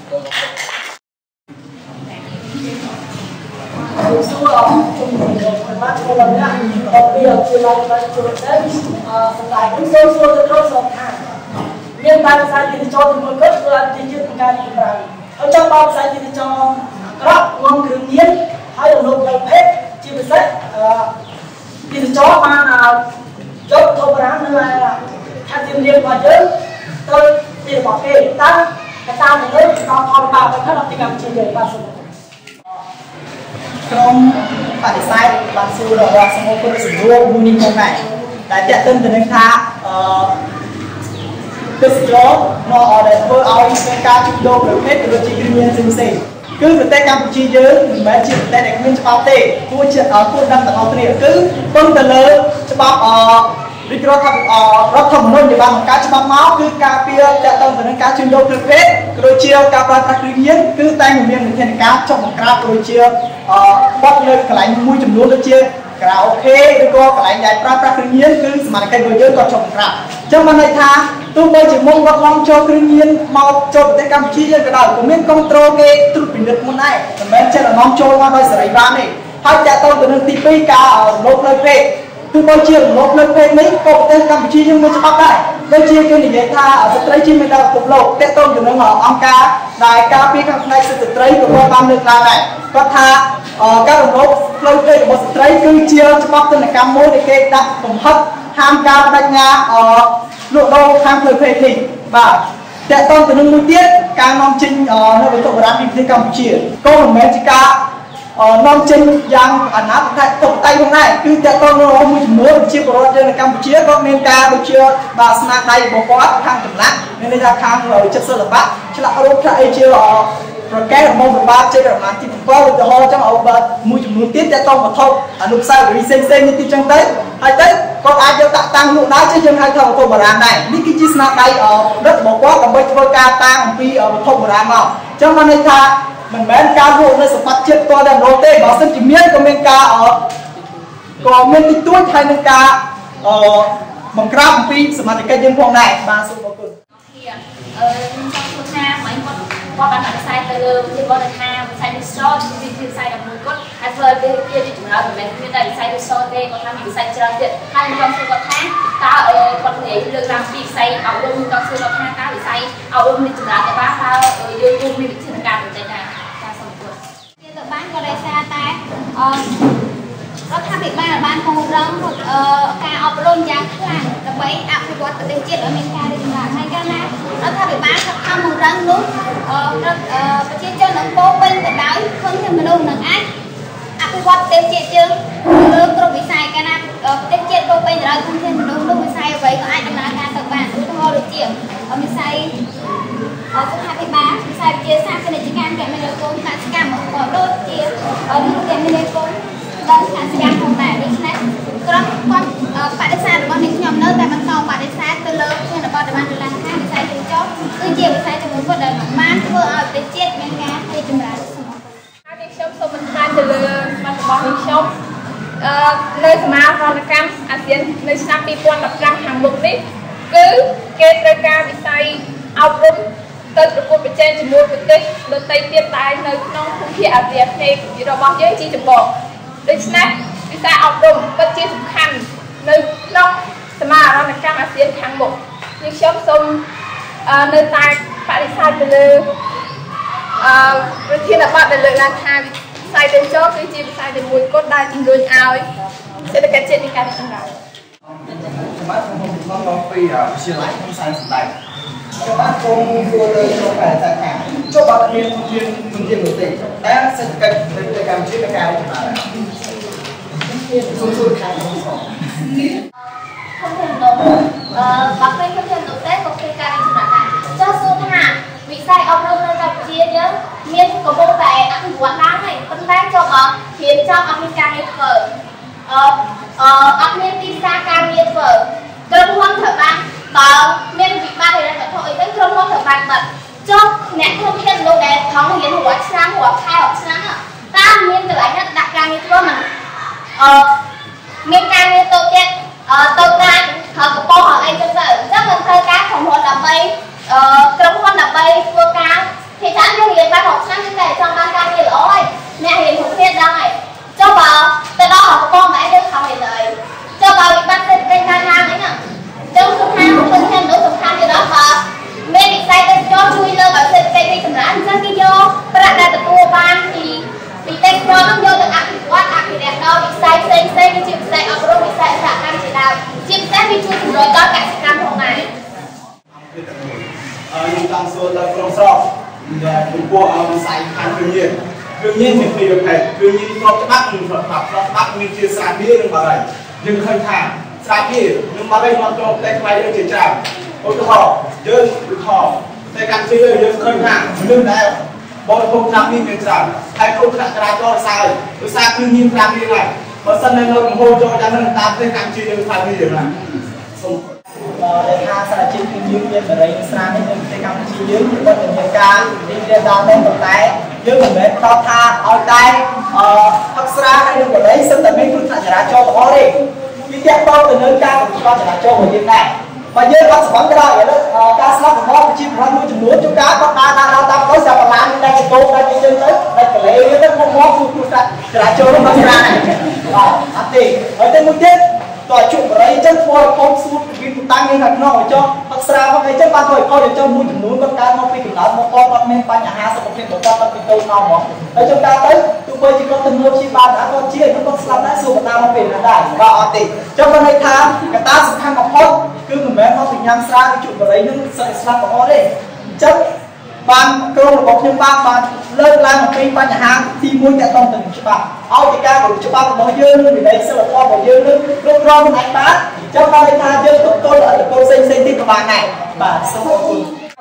សួរអរគុណបាទខ្ញុំបានណាដល់ពីជាឡើងបានជួយដែរសម្រាប់ខ្ញុំសូមសួរទៅក្រុមសង្ខារមានបានវិស័យទេសចរជាមួយគាត់ធ្វើឲ្យប្រជាជាតិមានការរីកចម្រើនហើយចង់បោកវិស័យទេសចរក្រក់ងំគ្រឿងញៀនហើយរំលោភផ្លូវភេទជាពិសេសទេសចរបានយកធម្មតានៅខាងទីរៀនរបស់យើងទៅទីរបស់គេតើតែតាមនេះដល់ផលបាបទៅដល់ទីកម្ពុជាយើងបាទសូមក្រុមបដិសេធបានសួររបស់សមាគមសម្រួលមួយនេះផងដែរតែតើតើទៅនឹងថាទេសចរមកអត់ដែលធ្វើឲ្យមានការជួញដូរប្រភេទដូចជាគ្រឿងញៀនផ្សេងៗគឺប្រទេសកម្ពុជាយើងមិនមែនជាប្រទេសដែលគ្មានច្បាប់ទេគួរដឹងទាំងអស់គ្នាគឺពឹងទៅលើច្បាប់រាជរដ្ឋធម្មនុញ្ញដែលបានបង្កើតច្បាប់មកគឺការពារតើតើទៅនឹងការជួញដូរប្រភេទក៏ដូចជាការប្រើប្រាស់គ្រឿងញៀនគឺតែមានវិធានការចុះបង្ក្រាបដូចជាបទលើកន្លែងមួយចំនួនដូចជាក្រៅអូខេឬក៏កន្លែងដែលប្រើប្រាស់គ្រឿងញៀនគឺសមាជិករបស់យើងក៏ចុះបង្ក្រាបអញ្ចឹងបានន័យថាទោះបីជាមុនគាត់ឡងចូលគ្រឿងញៀនមកចូលប្រទេសកម្ពុជាយើងក៏ដោយក៏មានគ្រប់គ្រងគេត្រួតពិនិត្យមុនដែរមិនមែនចេះតែឡងចូលមកដោយសេរីបានទេហើយតើតើទៅនឹងទី2ការរំលោភផ្លូវភេទទោះបីជារំលោភផ្លូវភេទនេះក៏ប្រទេសកម្ពុជាយើងមានច្បាប់ដែរដូចជាគេនិយាយថាស្ត្រីជាមេដាពិភពលោកតើតើទៅនឹងអង្គការដែលការពារខាងផ្នែកសិទ្ធិស្ត្រីក៏បានលើកឡើងដែរគាត់ថាការរំលោភផ្លូវភេទរបស់ស្ត្រីគឺជាច្បាប់ទណ្ឌកម្មមួយដែលគេដាក់កំហិតហាមការបដិញ្ញាលក់ដូរខាងផ្លូវភេទនេះបាទតើតើទៅនឹងមួយទៀតការនាំចេញនៅវត្ថុបុរាណពីប្រទេសកម្ពុជាក៏មិនមែនជាការនាំចេញយ៉ាងអនាគតទុកតៃផងដែរគឺតើតើមួយចំនួនជាពលរដ្ឋយើងនៅកម្ពុជាក៏មានការដូចជាបាទស្នាដៃរបស់គាត់ខាងចម្លាក់មានន័យថាខាងចិត្តសិល្បៈឆ្លាក់រូបថាអីជាប្រកែករបស់ប្របាទជ័យក្រមាទី7ឧទាហរណ៍ចឹងឲ្យបាទមួយចំនួនទៀតតើតើវត្ថុអនុស្សាវរីយ៍ផ្សេងៗនេះទៀតចឹងទៅហើយទៅគាត់អាចយកតាំងលក់ដែរជាយើងហៅថាវត្ថុបុរាណដែរនេះគឺជាស្នាដៃរឹតរបស់គាត់ដើម្បីធ្វើការតាំងអំពីវត្ថុបុរាណមកចឹងបានន័យថាមិនមែនការលក់នៅសម្បត្តិជាតិតតែម្ដងទេបើសិនជាមានក៏មានការក៏មានតិចតួចហើយនឹងការបង្ក្រាបអំពីសមត្ថកិច្ចយើងផងដែរបាទសូមអរគុណខ្ញុំចង់សួរថាមិនគាត់បានដាក់ខ្សែទៅលើជាបទថាវិស័យ digital ជាវិស័យតែមួយគាត់ហើយធ្វើឲ្យវាជាចម្រើនមិនមែនមានតែវិស័យ digital ទេគាត់ថាមានវិស័យច្រើនទៀតហើយខ្ញុំចង់សួរគាត់ថាតើគាត់និយាយលើកឡើងពីវិស័យអប់រំចង់សួរគាត់ថាតើវិស័យអប់រំនេះចម្រើនទៅបានតើយើងគួរមានវិធានការបន្តិចដែរការសំទោសជាទៅបានក៏ដោយសារតែរដ្ឋាភិបាលបានពង្រឹងការអប់រំយ៉ាងខ្លាំងដើម្បីអភិវឌ្ឍប្រទេសជាតិឲ្យមានការរីកចម្រើនហើយកាលណារដ្ឋាភិបាលខិតខំពង្រឹងនោះប្រជាជននឹងពោពេញទៅដោយធនធានមនុស្សនឹងអាចអភិវឌ្ឍប្រទេសជាតិយើងលើគ្រប់វិស័យកាលណាប្រទេសជាតិពោពេញទៅដោយធនធានមនុស្សនោះវិស័យអ្វីក៏អាចដំណើរការទៅបានឧទាហរណ៍ដូចជាវិស័យសុខាភិបាលវិស័យវិទ្យាសាស្ត្រពាណិជ្ជកម្មគមនាគមន៍កសិកម្មក៏ដូចជាគមនាគមន៍ដល់កសិកម្មផងដែរដូច្នេះក្រុមគាត់បដិសេធរបស់នេះខ្ញុំនៅតែបន្តបដិសេធទៅលើធានបទដែលបានលើកឡើងថាវិស័យទេសចរគឺជាវិស័យមួយគត់ដែលបានធ្វើឲ្យប្រទេសជាតិមានការរីកចម្រើនសម្រាប់ហើយខ្ញុំសូមបន្ថែមទៅលើបទរបស់ខ្ញុំនៅសមាហរណកម្មអាស៊ាននៅឆ្នាំ2015ខាងមុខនេះគឺគេត្រូវការវិស័យអប់រំទៅប្រកួតប្រជែងជាមួយប្រទេសដទៃទៀតតែនៅក្នុងភូមិភាគអាស៊ីអាគ្នេយ៍របស់យើងជាចម្បងដូច្នេះវិស័យអប់រំពិតជាសំខាន់នៅក្នុងសមាហរណកម្មអាស៊ានខាងមុខខ្ញុំសូមនៅតែបដិសេធទៅលើប្រធានបទដែលលើកឡើងថាវិស័យទេសចរគឺជាវិស័យតែមួយគត់ដែលជំរុញឲ្យសេដ្ឋកិច្ចជាតិមានការរីកចម្រើនសម្រាប់ខ្ញុំមកពីវិទ្យាល័យខ្ញុំសែនសម្ដែងខ្ញុំបានគោលលើក្នុងការចាត់ការចុះបើមានជំនាញមួយទេតែសេដ្ឋកិច្ចនៅប្រទេសកម្ពុជាមានការរីកចម្រើនសូមខាងខ្ញុំផងខ្ញុំឃើញដល់បាក់ពេញខ្ញុំឃើញដល់តែក៏គេការរីកចម្រើនដែរចុះសួរថាវិស័យអប់រំនៅកម្ពុជាយើងមានកំពុងតែអភិវឌ្ឍឡើងហើយប៉ុន្តែចុះបើរៀនចប់អត់មានការងារធ្វើអត់មានទីផ្សារការងារធ្វើក្រុមហ៊ុនត្រូវបានបើមានវិបត្តិហិរញ្ញវត្ថុអីទៅក្រុមហ៊ុនត្រូវបានបិទចុះអ្នកធនធានលោកដែលថងរៀនរាល់ឆ្នាំរាល់ខែរាល់ឆ្នាំតើមានកន្លែងណាដាក់ការងារធ្វើមិនមានការងារតូចទៀតតូចតាចហើយកំប៉ុងអីចឹងទៅអញ្ចឹងមិនត្រូវការក្រុមហ៊ុនដើម្បីធ្វើការភាសាយើងរៀនបាន6ឆ្នាំតែចង់បានការងារល្អហើយអ្នករៀនគ្រប់គ្នាដឹងហើយចុះបើទៅដល់កំប៉ុងម៉ែយើងខំរៀនអីចុះបើវិបត្តិសេដ្ឋកិច្ចការណាអីហ្នឹងចឹងសំខាន់ធនធានមនុស្សសំខាន់ទៀតដល់បើមានវិស័យទេសចរជួយលើកឲ្យសេដ្ឋកិច្ចរីកចម្រើនអញ្ចឹងគេយកប្រាក់ដែលទទួលបានពីទេសចរនោះយកទៅអភិវឌ្ឍអភិរក្សដល់វិស័យផ្សេងៗដូចជាវិស័យអប់រំវិស័យឧស្សាហកម្មជាដើមជាពិសេសវាជួយជំរុញដល់កសិកម្មផងដែរខ្ញុំចង់សួរដល់ក្រុមស្រុកចំពោះវិស័យខាងគ្រឿងញៀនមានពីរប្រភេទគ្រឿងញៀនស្របច្បាប់និងស្របច្បាប់មានជាស្រាបៀរនិងបារីយើងឃើញថាស្រាបៀរនិងបារីមកចូលប្រទេសខ្មែរយើងជាច្រើនឧទាហរណ៍យើងឧទាហរណ៍តែកម្ពុជាយើងឃើញថាមនុស្សដែលបរិភោគស្រាបៀរមានច្រើនហើយគ្រប់ថ្នាក់ចរាចរណ៍សារដោយសារគ្រឿងញៀនស្រាបៀរហើយបើសិននៅកំហុសចូលយ៉ាងហ្នឹងតាមប្រទេសកម្ពុជាយើងស្រាបៀរយ៉ាងណាសូមដែលថាសារជាតិគ្រឿងញៀនមានបរិយាស្រានេះនៅប្រទេសកម្ពុជាយើងគឺគាត់មានការរីករាលដាលទៅប៉ុន្តែយើងមិនមែនតបថាឲ្យតែផឹកស្រាហើយនឹងបរិយាសិនតែមានគ្រោះថ្នាក់ចរាចរណ៍ល្អទេវាទាក់ទងទៅនឹងការគ្រប់គ្រងចរាចរណ៍របស់យើងដែរបើយើងអត់ស្វែងរកឥឡូវការស្លាប់របស់ប្រជាពលរដ្ឋមួយចំនួនជួនកាលគាត់ដើរតាមផ្លូវចាប់បន្លានតែកោតែយើងទៅតែកលេទៅមកគ្រោះថ្នាក់ចរាចរណ៍របស់ស្រាដែរបាទអត់ទេហើយទៅមួយទៀតតើជក់បរិយាចឹងធ្វើឲ្យផលសួតពីតាំងនៅខាងក្នុងឲ្យចុះផឹកស្រាមកអីចឹងបានធ្វើឲ្យផលចុះមួយចំនួនគាត់កើតមកពីកំណើតមកគាត់មានបញ្ហាសុខភាពរបស់គាត់ពីតូចមកហ្មងហើយជួនកាលទៅទោះបីជាគាត់ទៅមើលព្យាបាលដែរគាត់ជាគាត់ស្លាប់ដែរសួរបណ្ដាមកពេលណាដែរបាទអត់ទេចឹងបានន័យថាកត្តាសំខាន់បំផុតគឺមិនមែនមកពីញ៉ាំស្រាឬជក់បរិយានឹងស្លាប់បងទេអញ្ចឹងបានក្រុមរបស់ខ្ញុំបានលើកឡើងអំពីបញ្ហាទី1តកតងទៅនឹងច្បាប់ឲ្យតែការគ្រប់ច្បាប់របស់យើងនិងវិន័យសិលធម៌របស់យើងនឹងគ្រប់គ្រងមិនអាចបានចាំបានថាយើងទប់ទល់អត្តពលផ្សេងៗទៀតក៏បានដែរបាទសូមអរគុណ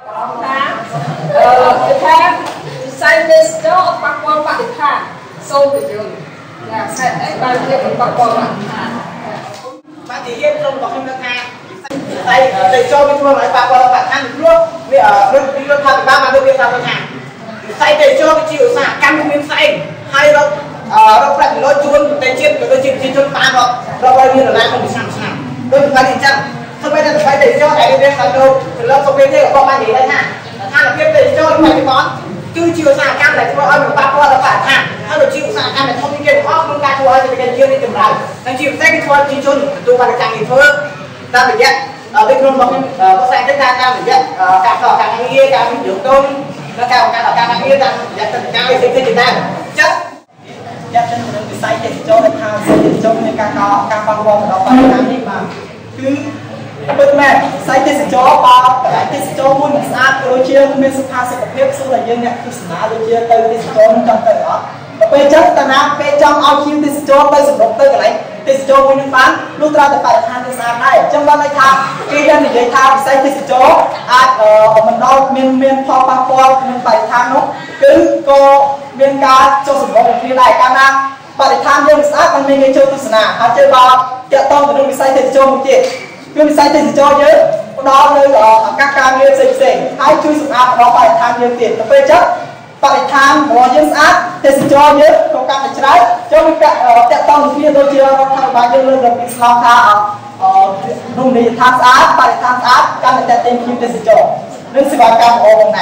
គឺថាវិស័យទេសចរណ៍ប៉ះពាល់បរិស្ថានសូមពន្យល់ណាហេតុអីបានជាប៉ះពាល់បរិស្ថានបាទជាយើងក្រុមរបស់ខ្ញុំថាតែទៅចូលវាធ្វើឲ្យប៉ះពាល់បរិស្ថានព្រោះវារដ្ឋាភិបាលបានលើកវាថាវិស័យទៅចូលវិជាឧស្សាហកម្មមានស្អីហើយរកប្រាក់ចំណូលជូនប្រទេសជាតិក៏ដូចជាប្រជាជនបានរាប់រយលានដុល្លារក្នុងឆ្នាំដូចថាអញ្ចឹងធ្វើឲ្យតែទៅចូលតែវាថាទៅលើសុខភាពទេក៏បាននិយាយថាស្ថានភាពទៅចូលបច្ចុប្បន្នគឺជាឧស្សាហកម្មដែលធ្វើឲ្យมันប៉ះពាល់ដល់បរិស្ថានហើយដូចជាឧស្សាហកម្មដែលធំជាងគេទាំងអស់ក្នុងការធ្វើឲ្យសេដ្ឋកិច្ចជាតិនេះចម្រើននិងជាពិសេសគឺធ្វើឲ្យប្រជាជនទទួលបានការងារធ្វើតាមរយៈវិក្រុមរបស់ខ្ញុំផ្សាយទៅតាមរយៈការផ្តល់ការងារការវិនិយោគទុនและการการต่อการทางนี้การอยากจะการไปสิ่งที่จะได้จัดอยากจะหนุนวิสัยเจ็ดโจ้ในทางเศรษฐกิจในการฟังวงเราไปทางนี้มาคือเปิดแม่วิสัยเจ็ดโจ้ปาแต่เจ็ดโจ้มุ่งสะอาดโดยเชี่ยวมีสุภาษิตเพียบสู้อะไรยังเนี่ยคือสนาโดยเชี่ยวเติมเจ็ดโจ้จำเติมอ่ะไปจัดแต่น้ำไปจำเอาคิวเจ็ดโจ้ไปสำรองเติมอะไรเจ็ดโจ้มุ่งบ้านลูกตราแต่ไปทางที่สะอาดได้จังหวะในทางที่ยังในทางวิสัยเจ็ดโจ้อาจมันนอกเมียนพอปาปอมันไปทางนู้นคือก็เมียนการโจสมบูรณ์ที่ได้การนั่งปฏิทานยังสะอาดมันมีในโจตุสนาอาจจะบอกจะต้องเป็นวิสัยเจ็ดโจ้มุ่งเจ็ดคือวิสัยเจ็ดโจ้เยอะดอเลยการเงินเสกให้ช่วยสะอาดเราปฏิทานยังเจ็ดแต่ไปจัดปฏิทานหัวยังสะอาดเจ็ดโจ้เยอะโครงการใช้จะมีจะต้องเพียรโดยเฉพาะเราทำบางอย่างเรื่องแบบอิสลามท่ารุ่งนี้ทางสะอาดปฏิทานสะอาดการจัดเต็มคิวเจ็ดโจ้เรื่องสิบการโอ้ของไหน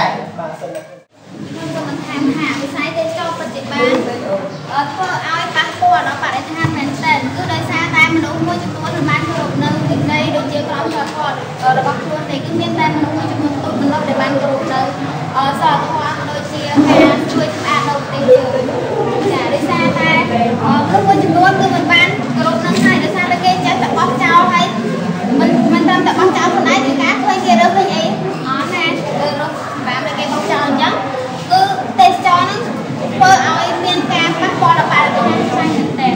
วิสัยเตโจปัจจุบันเพื่อเอาปักปัวเราปฏิทานเหมือนเดิมคือโดยสารแต่มนุษย์มวยจำนวนประมาณกลุ่มหนึ่งถึงในโดยเฉพาะชาวพอดเราบักตัวในคือเมียนแต่มนุษย์มวยจำนวนตุ้มมันเราในบ้านกลุ่มหนึ่งสอดคว้าโดยเฉพาะการช่วยทำอาเราเต็มที่จะโดยสารแต่คือมวยจำนวนคือมันบ้านกลุ่มหนึ่งให้โดยสารเลยจะแต่ป๊อกเจ้าให้มันทำแต่ป๊อกเจ้าคนไหนถึงการเคยเกี่ยวกับอะไรอ๋อนะรถแบบเลยป๊อกเจ้าอย่างcứ test cho nó phơi ao miên cam bắt qua là bài là tôi sai hình tèm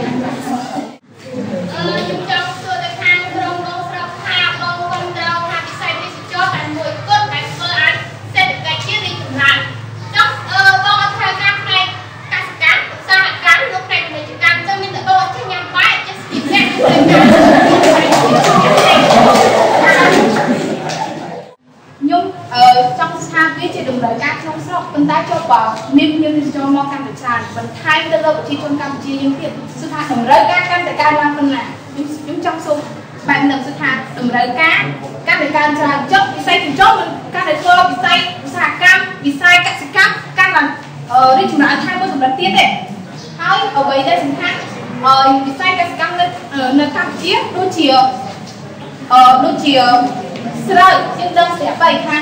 chúng trong xưa để khang rong rong rong ha bông bông rau ha bị sai đi cho bạn mùi cốt bạn phơi ăn sẽ được cái chiếc đi chụp lại đó bông ăn theo cam này cắn sao lại cắn lúc này mình chỉ cắn cho mình tự tôi chứ nhầm quá chứ tìm ra nhung trong tham viết trên đường đời các trong sọc phân tái cho bảo miên miên cho mong cam được tràn vẫn thay từ lâu chỉ trong cam chia những tiền sự thà đường đời các cam tại cam làm phân là những trong sông bạn làm sự thà đường đời cam để cam tràn chốc bị say thì chốc mình cam để thơ bị say xả cam bị say cắt xịt cam là đi chúng đã thay với chúng đã tiết đấy hỏi ở vậy đây chúng ta bị say cắt xịt cam nơi cam chia đôi chiều sợi nhưng đông sẽ bày ha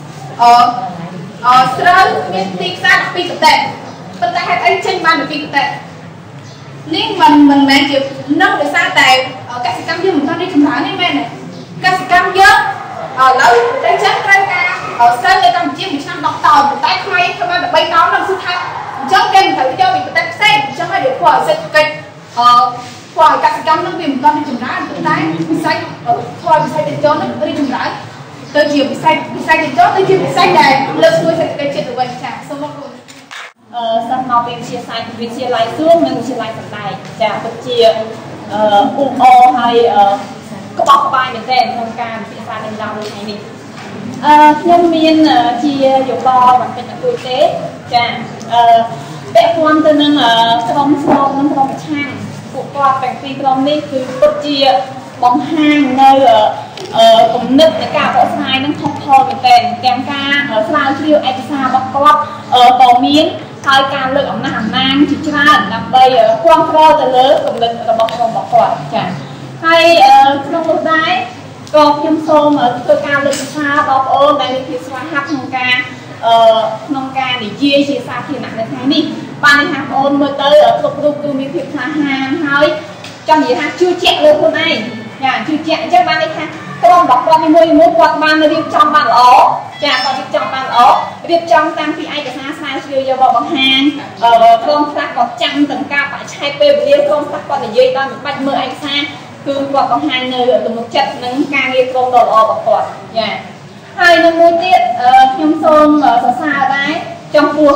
sợi miền tây sát phi cực tệ phân ta hay anh tranh ban được phi cực tệ nhưng mình mẹ chịu nâng để xa tệ các sự cam dơ mình con đi chùm thảo như mẹ này các sự cam dơ lấy đánh chất ra ca sợi để cầm chiếc mình sang đọc tàu mình tái khoai thôi mà được bay nó làm sự thay trong kem mình phải cho mình tách xem cho hai điều khỏi sẽ kịch khỏi các sự cam nó vì mình con đi chùm thảo mình tái mình say khỏi mình say để cho nó đi chùm thảo tôi chỉ bị say thì chốt tôi chỉ bị say này lớp tôi sẽ cái chuyện của mình chả xong mất luôn sắp mau bên chia lại xuống nhưng chia lại phần này chả phân chia ô hay có bọc bài mình rèn trong cam chia xa lên đau này mình nhân viên chia dầu bò vàเป็นตัวเต๊ะจ้ะแปะความตัวนึงกลมน้ำกลมช่างผูกกอดแปะปีกลมนี่คือตัวเจียบองห้างnơiผมนึกในการต่อสายนั่งทองทองเป็นแกงกาสลายเที่ยวไอพิซาบักกอดต่อมิ้นทายการเลือกของนางจิตราดนำไปความโปรจะเลิกผมนึกระบบของบักกอดจ้ะให้ลงรถได้ก็เพียงโซมตัวการเลือกพิซาบักโอในพิซาฮับของการน้องการđể chia chia xa thì nặng đến tháng đi ban ngày hàng ôn mới tới ở thuộcรูคือมีพิซาhàngហើយtrong gì ha chưa chẹn luôn hôm nay nhà chưa chẹn chắc ban ngày hàng các bạnบอกว่ามีมวยquạt ban nó đi trong bàn ó ចាគាត់រៀបចំបានល្អរៀបចំតាំងពីឯកសារស្រាវជ្រាវយកមកបង្ហាញក្រុមខ្លះក៏ចាំទាំងការបច្ឆេទពេលវេលាក្រុមខ្លះគាត់និយាយដល់មិនបាច់មើលឯកសារគឺគាត់បង្ហាញនៅទំនុកចិត្តនិងការងារក្រុមដ៏ល្អរបស់គាត់ចាហើយនៅមួយទៀតខ្ញុំសូមសរសើរដែរចំពោះ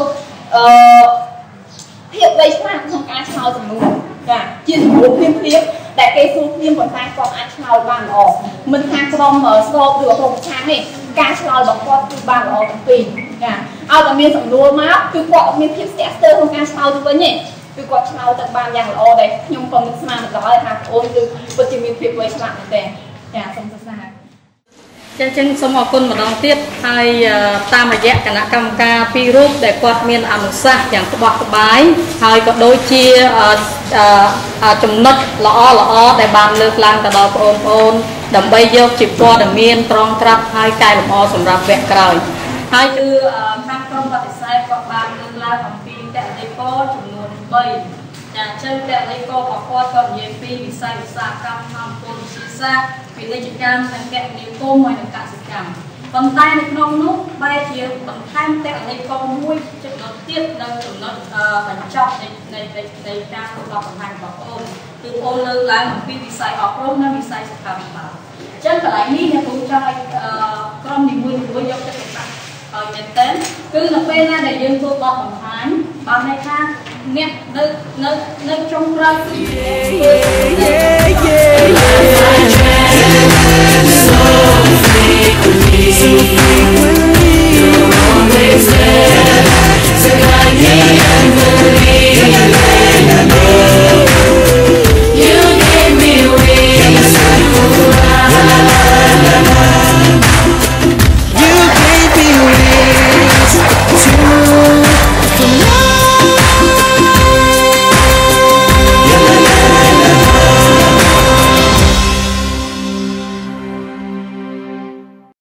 ភាពវៃឆ្លាតក្នុងការឆ្លើយសំណួរចាជាសំណួរភ្លាមដែលគេសួរភ្លាមប៉ុន្តែគាត់អាចឆ្លើយបានល្អមិនថាក្រុមស្របឬក្រុមប្រឆាំងទេការឆ្លើយរបស់គាត់គឺបានល្អទាំងពីរចាឲ្យតែមានសំណួរមកគឺគាត់អត់មានភាពស្ទាក់ស្ទើរក្នុងការឆ្លើយទៅវិញទេគឺគាត់ឆ្លើយទៅបានយ៉ាងល្អដែលខ្ញុំក៏នឹកស្មានដល់ហើយថាបងអូនគឺពិតជាមានភាពវៃឆ្លាតមែនទែនចាសូមសរសើរចឹងសូមអរគុណម្ដងទៀតហើយតាមរយៈគណៈកម្មការពីររូបដែលគាត់មានអនុសាសន៍យ៉ាងក្បោះក្បាយហើយក៏ដូចជាចំណុចល្អដែលបានលើកឡើងទៅដល់បងប្អូនដើម្បីយកជាព័ត៌មានត្រង់ត្រាប់ហើយកែលម្អសម្រាប់វគ្គក្រោយហើយគឺខាងក្រុមបដិសេធគាត់បានលើកឡើងអំពីតេឡេកោចំនួន3ចាចឹងតេឡេកោរបស់គាត់ក៏និយាយពីវិស័យឧស្សាហកម្មធម្មពលវិទ្យាសាស្ត្រពាណិជ្ជកម្មនិងគណនេយ្យគមន៍ហើយនិងកសិកម្មប៉ុន្តែនៅក្នុងនោះបែរជាបន្ថែមតេឡេកោមួយចំណុចទៀតនៅចំណុចបញ្ចប់នៃការប្រកបបង្ហាញរបស់បងប្អូនគឺបងប្អូនលើកឡើងអំពីវិស័យអប់រំនិងវិស័យសុខាភិបាលចឹងកន្លែងនេះអ្នកគ្រូចង់ឲ្យក្រុមនីមួយៗយកចិត្តទុកដាក់ឲ្យមែនតើគឺនៅពេលណាដែលយើងធ្វើបទបង្ហាញបានន័យថាអ្នកនៅចុងក្រោយគឺ